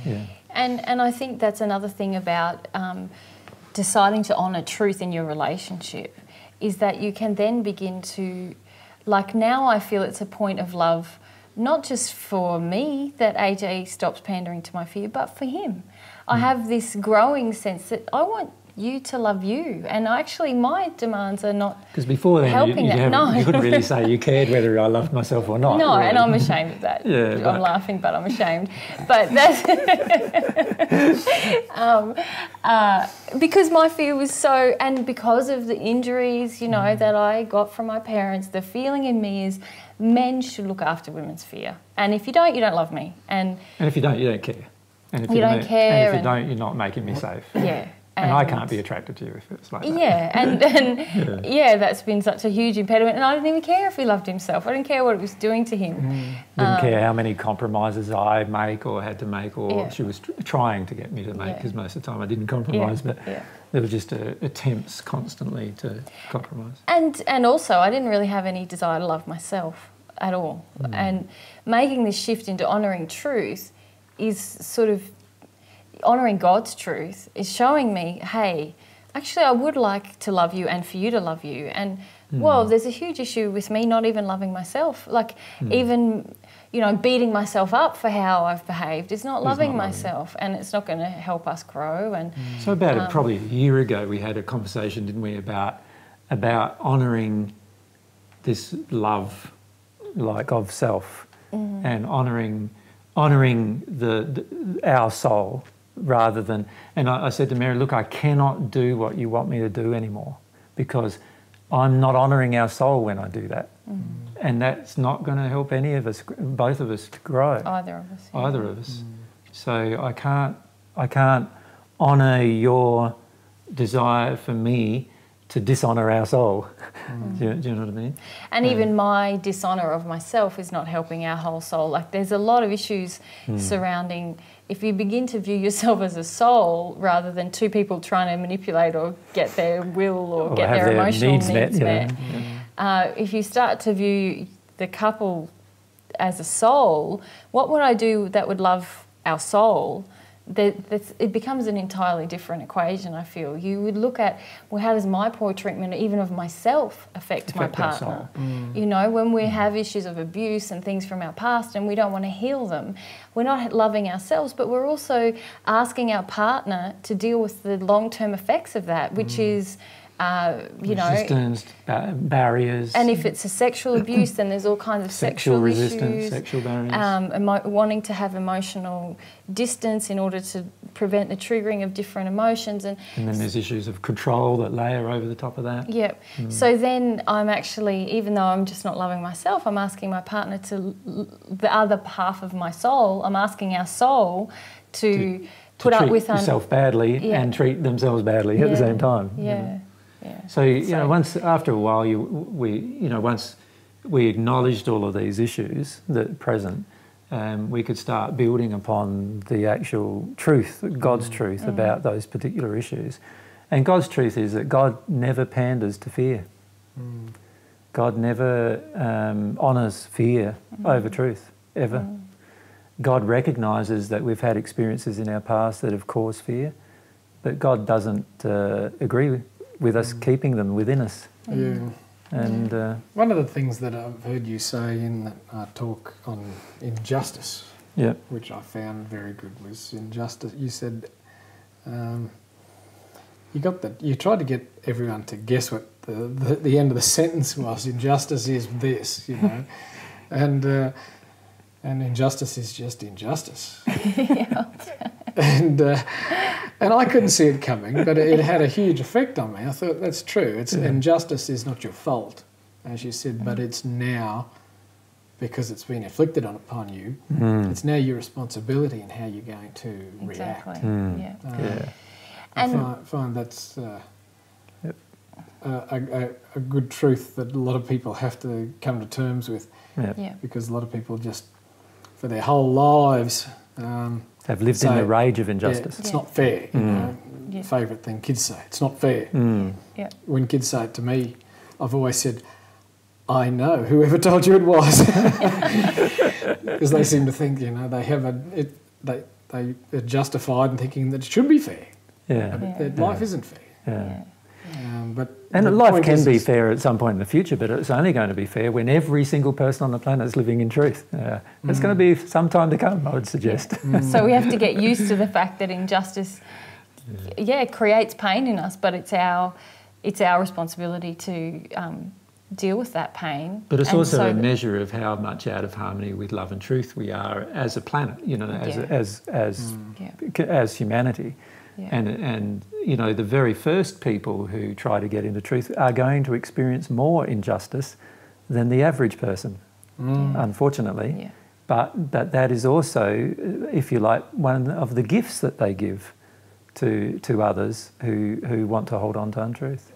And I think that's another thing about deciding to honour truth in your relationship, is that you can then begin to, like, now I feel it's a point of love, not just for me that AJ stops pandering to my fear, but for him. I have this growing sense that I want you to love you, and actually my demands are not because before then you couldn't really say you cared whether I loved myself or not. No, really. And I'm ashamed of that. I'm laughing, but I'm ashamed. But that's because my fear was so, and because of the injuries, you know, that I got from my parents, the feeling in me is men should look after women's fear, and if you don't love me, and if you don't care, and if you don't care, and if you don't, you're not making me safe. Yeah. And I can't be attracted to you if it's like that. Yeah, that's been such a huge impediment. And I didn't even care if he loved himself. I didn't care what it was doing to him. Didn't care how many compromises I make or had to make, or she was trying to get me to make, because most of the time I didn't compromise, but there were just attempts constantly to compromise. And also I didn't really have any desire to love myself at all. And making this shift into honouring truth is sort of honouring God's truth, is showing me, hey, actually I would like to love you and for you to love you. And, well, there's a huge issue with me not even loving myself. Like, even, you know, beating myself up for how I've behaved is not loving myself, and it's not going to help us grow. And so about probably a year ago we had a conversation, didn't we, about honouring this love, like, of self, and honouring our soul, rather than... And I said to Mary, look, I cannot do what you want me to do anymore, because I'm not honouring our soul when I do that. And that's not going to help any of us, both of us, to grow. Either of us. Yeah. Either of us. So I can't honour your desire for me to dishonour our soul. Do you know what I mean? And even my dishonour of myself is not helping our whole soul. Like, there's a lot of issues surrounding, if you begin to view yourself as a soul rather than two people trying to manipulate or get their will or get their emotional needs met. If you start to view the couple as a soul, what would I do that would love our soul? It becomes an entirely different equation, I feel. You would look at, well, how does my poor treatment even of myself affect my partner? You know, when we have issues of abuse and things from our past and we don't want to heal them, we're not loving ourselves, but we're also asking our partner to deal with the long-term effects of that, which is... resistance, barriers. And if it's a sexual abuse, then there's all kinds of sexual resistance, issues, sexual barriers. Wanting to have emotional distance in order to prevent the triggering of different emotions. And then there's issues of control that layer over the top of that. Yep. So then I'm actually, even though I'm just not loving myself, I'm asking my partner to, the other half of my soul, I'm asking our soul to put up with... yourself badly and treat themselves badly at the same time. Yeah. So once after a while, once we acknowledged all of these issues that are present, we could start building upon the actual truth, God's truth about those particular issues. And God's truth is that God never panders to fear. God never honours fear over truth, ever. God recognises that we've had experiences in our past that have caused fear, but God doesn't agree with us keeping them within us. Yeah. And one of the things that I've heard you say in that talk on injustice, which I found very good, was injustice. You said you tried to get everyone to guess what the end of the sentence was. Injustice is this, you know, and injustice is just injustice. And I couldn't see it coming, but it had a huge effect on me. I thought, that's true. Injustice is not your fault, as you said, but it's now, because it's been inflicted upon you, it's now your responsibility in how you're going to react. I find that's a good truth that a lot of people have to come to terms with, because a lot of people just, for their whole lives... have lived in the rage of injustice. It's not fair. You know, favourite thing kids say, it's not fair. When kids say it to me, I've always said, I know, whoever told you it was. Because they seem to think, you know, they're justified in thinking that it should be fair. But life isn't fair. And life can be fair at some point in the future, but it's only going to be fair when every single person on the planet is living in truth. It's going to be some time to come, I would suggest. So we have to get used to the fact that injustice, creates pain in us, but it's our responsibility to deal with that pain. But it's also a measure of how much out of harmony with love and truth we are as a planet, you know, as humanity. And you know, the very first people who try to get into truth are going to experience more injustice than the average person, unfortunately. But that is also, if you like, one of the gifts that they give to others who want to hold on to untruth.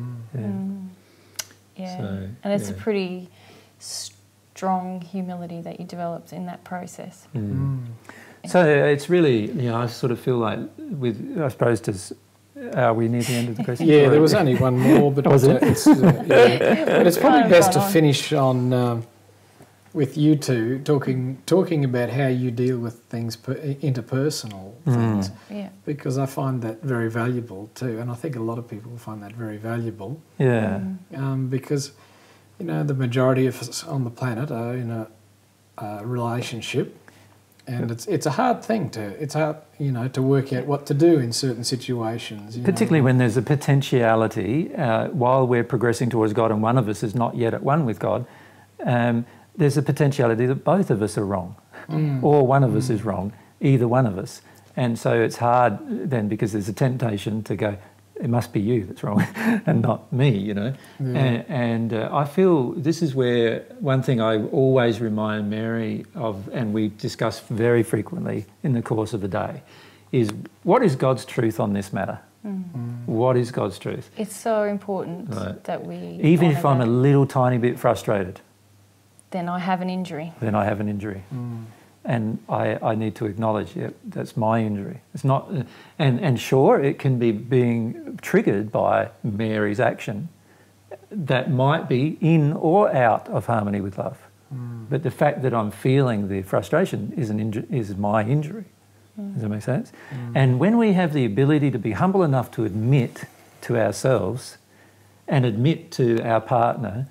And it's a pretty strong humility that you developed in that process. So it's really, you know, I sort of feel like I suppose, are we near the end of the question? There was only one more, but but it's probably best to finish on with you two talking about how you deal with things, interpersonal things, because I find that very valuable too, and I think a lot of people find that very valuable. Because, you know, the majority of us on the planet are in a relationship. And it's a hard thing to work out what to do in certain situations. Particularly when there's a potentiality, while we're progressing towards God and one of us is not yet at one with God, there's a potentiality that both of us are wrong, or one of us is wrong, either one of us. And so it's hard then, because there's a temptation to go, it must be you that's wrong and not me, you know. Yeah. And I feel this is where one thing I always remind Mary of, and we discuss very frequently in the course of a day, is what is God's truth on this matter? What is God's truth? It's so important that we... Even if I'm honour a that. little tiny bit frustrated, Then I have an injury. then I have an injury. And I need to acknowledge, yeah, that's my injury. It's not, and sure, it can be being triggered by Mary's action that might be in or out of harmony with love. But the fact that I'm feeling the frustration is my injury. Does that make sense? And when we have the ability to be humble enough to admit to ourselves and admit to our partner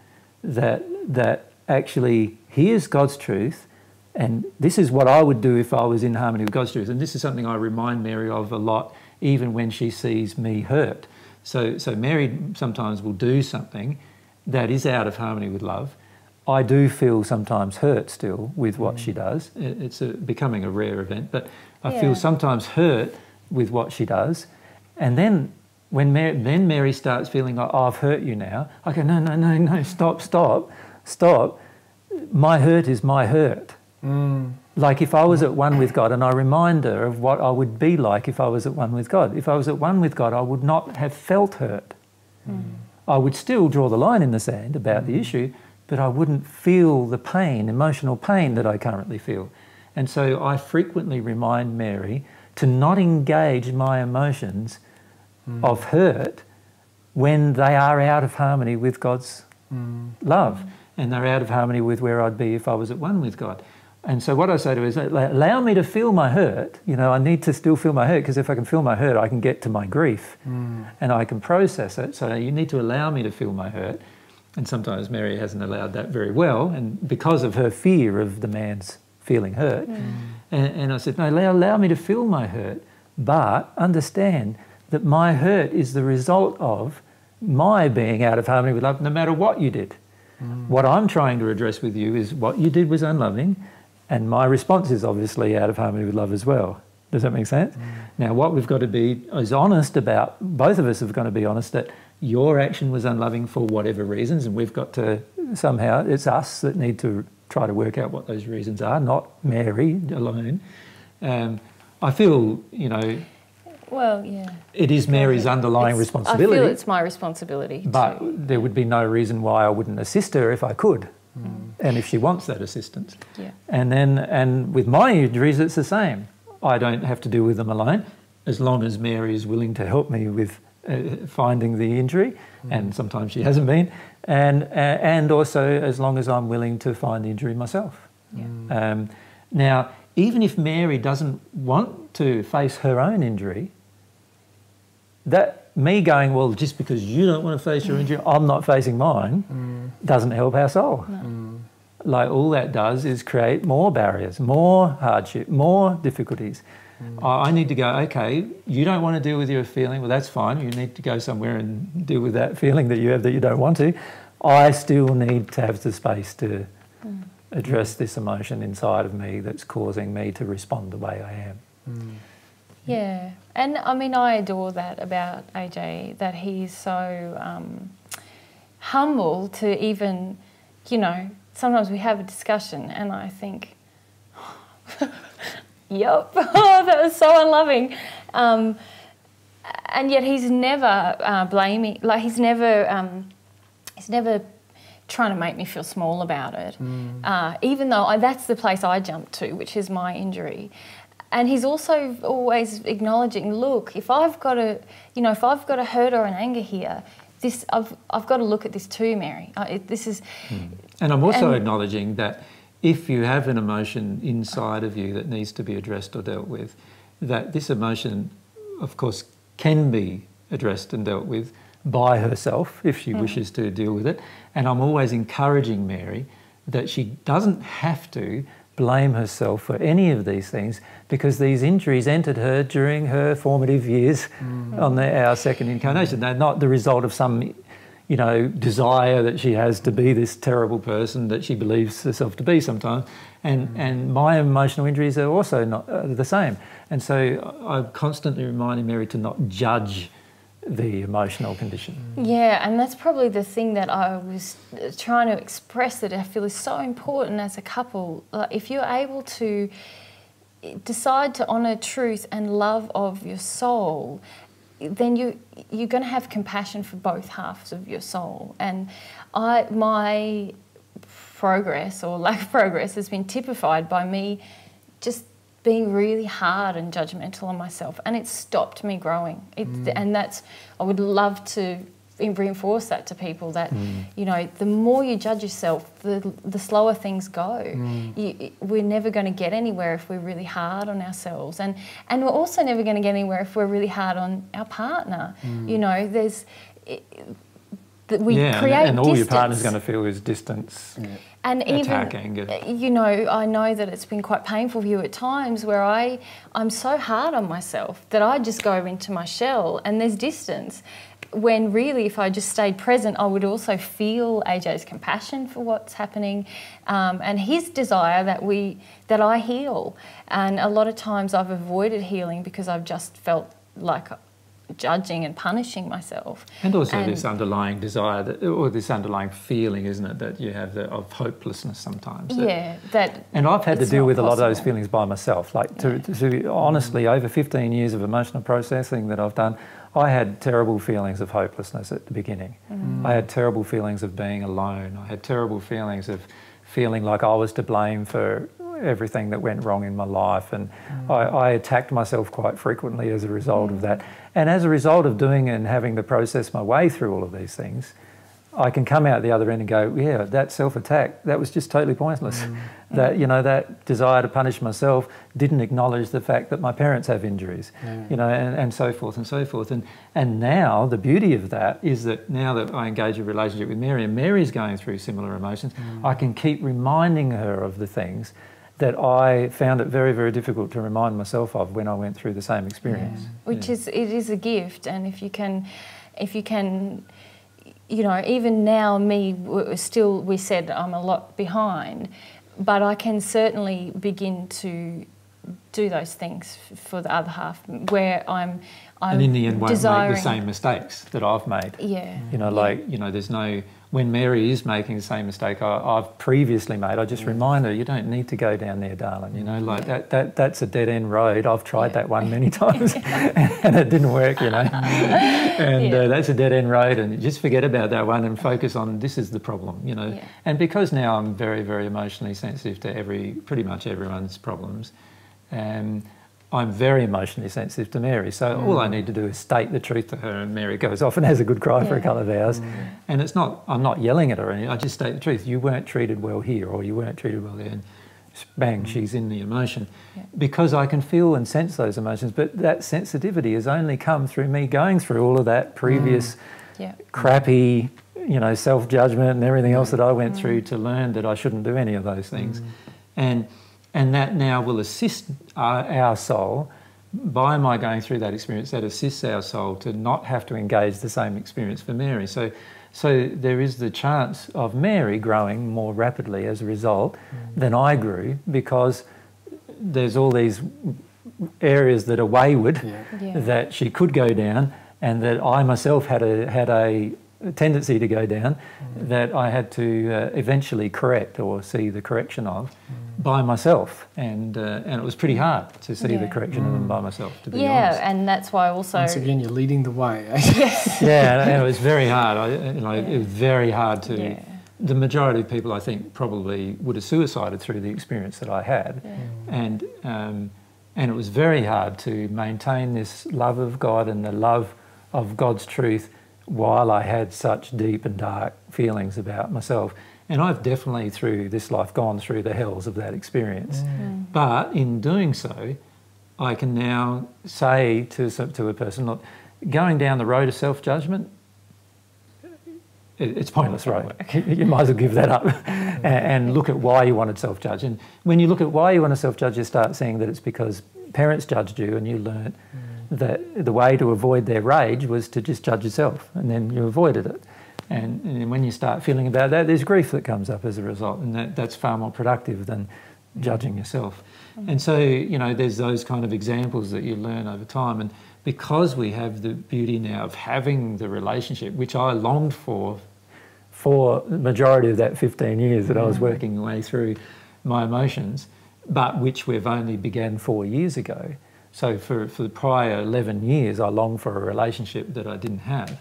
that actually here's God's truth, and this is what I would do if I was in harmony with God's truth. And this is something I remind Mary of a lot, even when she sees me hurt. So Mary sometimes will do something that is out of harmony with love. I do feel sometimes hurt still with what she does. It's becoming a rare event, but I feel sometimes hurt with what she does. And then when Mary starts feeling like, oh, I've hurt you now, I go, no, stop. My hurt is my hurt. Like if I was at one with God, and I remind her of what I would be like if I was at one with God. If I was at one with God, I would not have felt hurt. I would still draw the line in the sand about the issue, but I wouldn't feel the pain, emotional pain that I currently feel. And so I frequently remind Mary to not engage my emotions of hurt when they are out of harmony with God's love, and they're out of harmony with where I'd be if I was at one with God. And so what I say to her is, allow me to feel my hurt. You know, I need to still feel my hurt, because if I can feel my hurt, I can get to my grief and I can process it. So you need to allow me to feel my hurt. And sometimes Mary hasn't allowed that very well, and because of her fear of the man's feeling hurt. And I said, no, allow me to feel my hurt, but understand that my hurt is the result of my being out of harmony with love, no matter what you did. What I'm trying to address with you is what you did was unloving, and my response is obviously out of harmony with love as well. Does that make sense? Now, what we've got to be is honest about, both of us have got to be honest that your action was unloving for whatever reasons, and we've got to somehow, it's us that need to try to work out what those reasons are, not Mary alone. I feel, you know, Well, yeah. it is Mary's underlying responsibility. I feel it's my responsibility. But there would be no reason why I wouldn't assist her if I could, and if she wants that assistance. Yeah. And with my injuries, it's the same. I don't have to deal with them alone, as long as Mary is willing to help me with finding the injury, and sometimes she hasn't been, and also as long as I'm willing to find the injury myself. Yeah. Now, even if Mary doesn't want to face her own injury, that me going, well, just because you don't want to face your injury, I'm not facing mine, doesn't help our soul. No. Like, all that does is create more barriers, more hardship, more difficulties. I need to go, okay, you don't want to deal with your feeling, well, that's fine. You need to go somewhere and deal with that feeling that you have that you don't want to. I still need to have the space to address this emotion inside of me that's causing me to respond the way I am. Yeah, and I mean, I adore that about AJ, that he's so humble to even, you know, sometimes we have a discussion and I think, yep, oh, that was so unloving. And yet he's never blaming, like he's never trying to make me feel small about it, even though that's the place I jump to, which is my injury. And he's also always acknowledging, look, if I've got a, you know, if I've got a hurt or an anger here, this I've got to look at this too, Mary. This is, and I'm also acknowledging that if you have an emotion inside of you that needs to be addressed or dealt with, that this emotion, of course, can be addressed and dealt with by herself if she wishes to deal with it. And I'm always encouraging Mary that she doesn't have to blame herself for any of these things, because these injuries entered her during her formative years on our second incarnation. They're not the result of some, you know, desire that she has to be this terrible person that she believes herself to be sometimes. And my emotional injuries are also not the same. And so I'm constantly reminding Mary to not judge the emotional condition. Yeah, and that's probably the thing that I was trying to express that I feel is so important as a couple. Like, if you're able to decide to honour truth and love of your soul, then you're going to have compassion for both halves of your soul. And my progress or lack of progress has been typified by me just being really hard and judgmental on myself, and it's stopped me growing. And I would love to reinforce that to people, that you know, the more you judge yourself, the slower things go. We're never going to get anywhere if we're really hard on ourselves, and we're also never going to get anywhere if we're really hard on our partner. You know, we create and all distance. your partner's going to feel is distance. And attacking. even, you know, I know that it's been quite painful for you at times where I'm so hard on myself that I just go into my shell and there's distance. When really, if I just stayed present, I would also feel AJ's compassion for what's happening, and his desire that I heal. And a lot of times I've avoided healing because I've just felt like judging and punishing myself. And also this underlying desire, or this underlying feeling, isn't it, that you have of hopelessness sometimes. And I've had to deal with a lot of those feelings by myself. Like to honestly, over 15 years of emotional processing that I've done, I had terrible feelings of hopelessness at the beginning. I had terrible feelings of being alone. I had terrible feelings of feeling like I was to blame for everything that went wrong in my life, and I attacked myself quite frequently as a result of that. And as a result of doing and having to process my way through all of these things, I can come out the other end and go, yeah, that self-attack, that was just totally pointless. That, you know, that desire to punish myself didn't acknowledge the fact that my parents have injuries, you know, and so forth and so forth. And now the beauty of that is that now that I engage a relationship with Mary, and Mary's going through similar emotions, I can keep reminding her of the things that I found it very, very difficult to remind myself of when I went through the same experience. It is a gift, and if you can, you know, even now we said I'm a lot behind, but I can certainly begin to do those things for the other half where I'm and in the end won't desiring... make the same mistakes that I've made. You know, like, you know, there's no... When Mary is making the same mistake I've previously made, I just remind her, you don't need to go down there, darling. You know, like that's a dead-end road. I've tried that one many times and it didn't work, you know. And that's a dead-end road, and just forget about that one and focus on this is the problem, you know. And because now I'm very, very emotionally sensitive to pretty much everyone's problems, I'm very emotionally sensitive to Mary, so all I need to do is state the truth to her, and Mary goes off and has a good cry for a couple of hours. And I'm not yelling at her or anything, I just state the truth. You weren't treated well here, or you weren't treated well there, and bang, she's in the emotion. Because I can feel and sense those emotions, but that sensitivity has only come through me going through all of that previous crappy, you know, self-judgment and everything else that I went through to learn that I shouldn't do any of those things. And that now will assist our soul, by my going through that experience, that assists our soul to not have to engage the same experience for Mary. So there is the chance of Mary growing more rapidly as a result than I grew, because there's all these areas that are wayward that she could go down, and that I myself had a tendency to go down that I had to eventually correct or see the correction of by myself, and it was pretty hard to see the correction of them by myself, to be honest. And that's why also... Once again, you're leading the way. And it was very hard. It was very hard to... The majority of people, I think, probably would have suicided through the experience that I had, and it was very hard to maintain this love of God and the love of God's truth while I had such deep and dark feelings about myself. And I've definitely through this life gone through the hells of that experience. But in doing so, I can now say to a person, look, going down the road of self-judgment, it's pointless road. You might as well give that up and look at why you want to self-judge. And when you look at why you want to self-judge, you start seeing that it's because parents judged you and you learnt that the way to avoid their rage was to just judge yourself, and then you avoided it. And when you start feeling about that, there's grief that comes up as a result, and that's far more productive than judging yourself. And so, you know, there's those kind of examples that you learn over time. because we have the beauty now of having the relationship, which I longed for the majority of that 15 years that I was working my way through my emotions, but which we've only began 4 years ago. So for the prior 11 years, I longed for a relationship that I didn't have.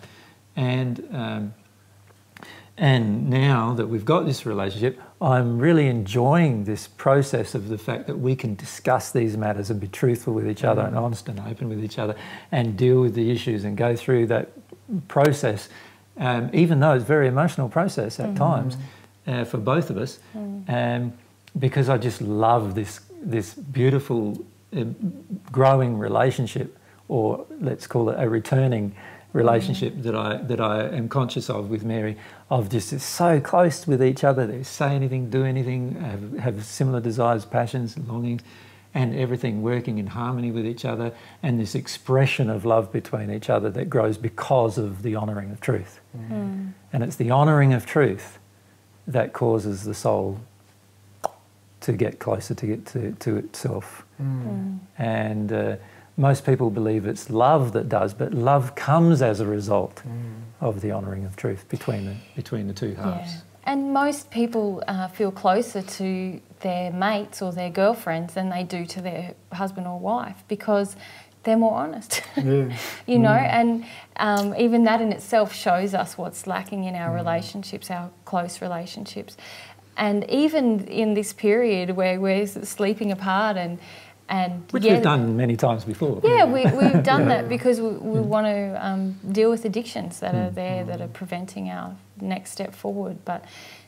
And now that we've got this relationship, I'm really enjoying this process of the fact that we can discuss these matters and be truthful with each other and honest and open with each other and deal with the issues and go through that process, even though it's a very emotional process at times for both of us, because I just love this beautiful growing relationship, or let's call it a returning relationship that I am conscious of with Mary, of just so close with each other. They say anything, do anything, have similar desires, passions, longings, and everything working in harmony with each other, and this expression of love between each other that grows because of the honouring of truth. And it's the honouring of truth that causes the soul to get closer to itself. And most people believe it's love that does, but love comes as a result of the honouring of truth between the two halves. Yeah. And most people feel closer to their mates or their girlfriends than they do to their husband or wife, because they're more honest. You know, and even that in itself shows us what's lacking in our relationships, our close relationships. And even in this period where we're sleeping apart and which we've done many times before. Yeah, we've done that because we want to deal with addictions that are there that are preventing our next step forward. But,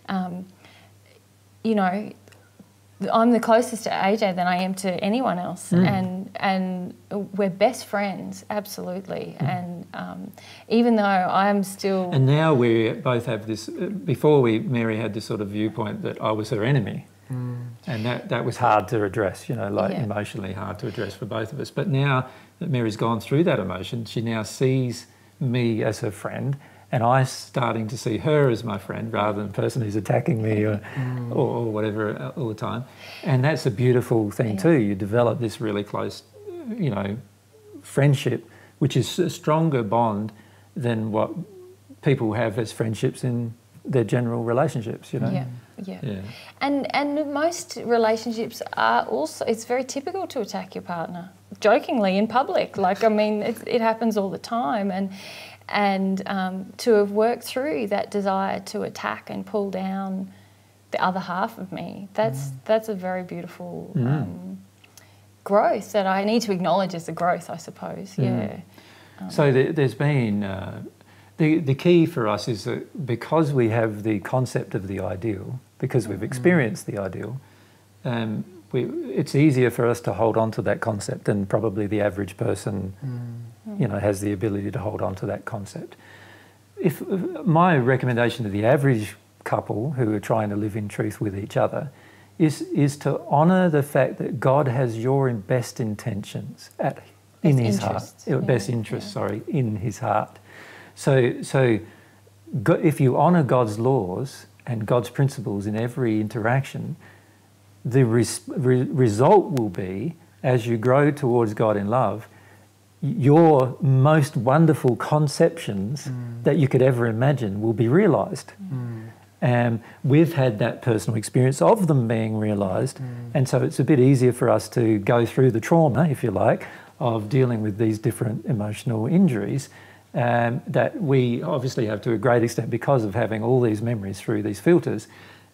you know, I'm the closest to AJ than I am to anyone else, and we're best friends, absolutely. And even though I'm still... And now we both have this... Before Mary had this sort of viewpoint that I was her enemy. And that was hard to address, you know, like emotionally hard to address for both of us. But now that Mary's gone through that emotion, she now sees me as her friend, and I'm starting to see her as my friend rather than the person who's attacking me or whatever all the time. And that's a beautiful thing too. You develop this really close, you know, friendship, which is a stronger bond than what people have as friendships in their general relationships, you know. Yeah. And most relationships are also, it's very typical to attack your partner, jokingly in public. Like, I mean, it happens all the time. And to have worked through that desire to attack and pull down the other half of me, that's a very beautiful growth that I need to acknowledge as a growth, I suppose. So there's been... The key for us is that because we have the concept of the ideal, because we've experienced the ideal, it's easier for us to hold on to that concept than probably the average person, you know, has the ability to hold on to that concept. If my recommendation to the average couple who are trying to live in truth with each other is to honour the fact that God has your best intentions in His heart, best interests, in His heart. So if you honour God's laws and God's principles in every interaction, the result will be, as you grow towards God in love, your most wonderful conceptions that you could ever imagine will be realised. And we've had that personal experience of them being realised, and so it's a bit easier for us to go through the trauma, if you like, of dealing with these different emotional injuries. That we obviously have to a great extent because of having all these memories through these filters.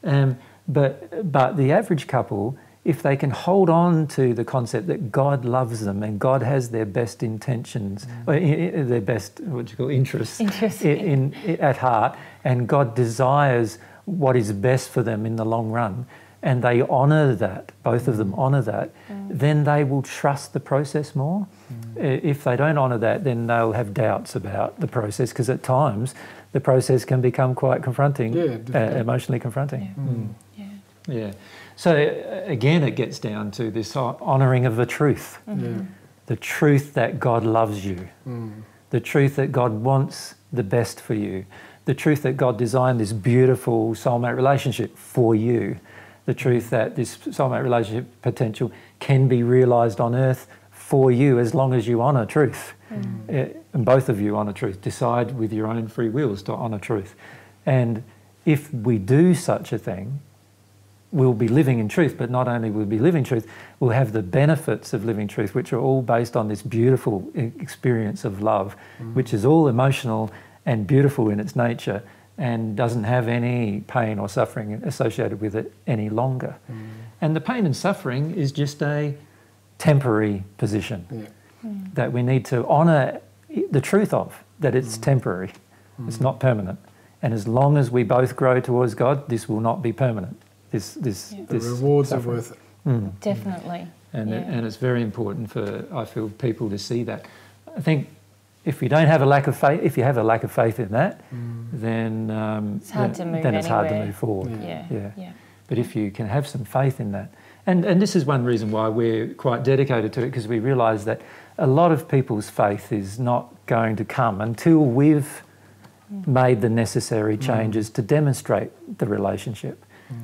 But the average couple, if they can hold on to the concept that God loves them and God has their best intentions, or their best, interests at heart, and God desires what is best for them in the long run, and they honour that, both of them honour that, then they will trust the process more. If they don't honour that, then they'll have doubts about the process, because at times the process can become quite confronting, emotionally confronting. Yeah. So again, it gets down to this honouring of the truth, the truth that God loves you, the truth that God wants the best for you, the truth that God designed this beautiful soulmate relationship for you, the truth that this soulmate relationship potential can be realised on earth for you as long as you honour truth. And both of you honour truth. Decide with your own free wills to honour truth. And if we do such a thing, we'll be living in truth, but not only will we be living truth, we'll have the benefits of living truth, which are all based on this beautiful experience of love, which is all emotional and beautiful in its nature and doesn't have any pain or suffering associated with it any longer. And the pain and suffering is just a temporary position that we need to honour the truth of, that it's temporary, it's not permanent. And as long as we both grow towards God, this will not be permanent. The rewards are worth it. Definitely. And it's very important for, I feel, people to see that. I think if you don't have a lack of faith, if you have a lack of faith in that, then it's hard to move it's hard to move forward. Yeah. But if you can have some faith in that, and this is one reason why we're quite dedicated to it, because we realise that a lot of people's faith is not going to come until we've made the necessary changes to demonstrate the relationship.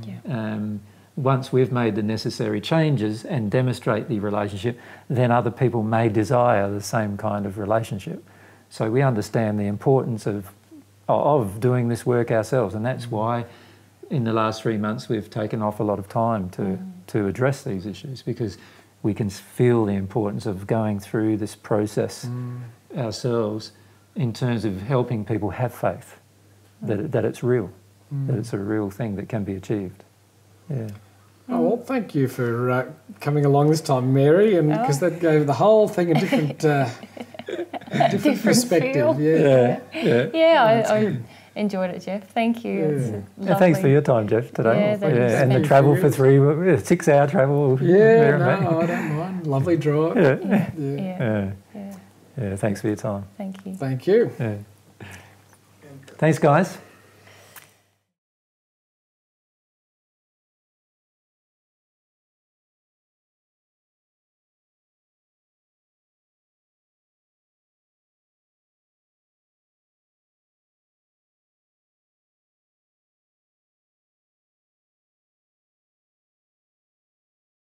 Once we've made the necessary changes and demonstrate the relationship, then other people may desire the same kind of relationship. So we understand the importance of doing this work ourselves, and that's why in the last 3 months we've taken off a lot of time to address these issues, because we can feel the importance of going through this process ourselves in terms of helping people have faith, that it's real, that it's a real thing that can be achieved. Yeah. Oh, well, thank you for coming along this time, Mary, and because that gave the whole thing a different, different perspective. Feel. I enjoyed it, Geoff. Thank you. Yeah, thanks for your time, Geoff, today. And the travel for 6 hour travel. No, I don't mind. Lovely drive. Yeah, thanks for your time. Thank you. Thank you. Thanks, guys.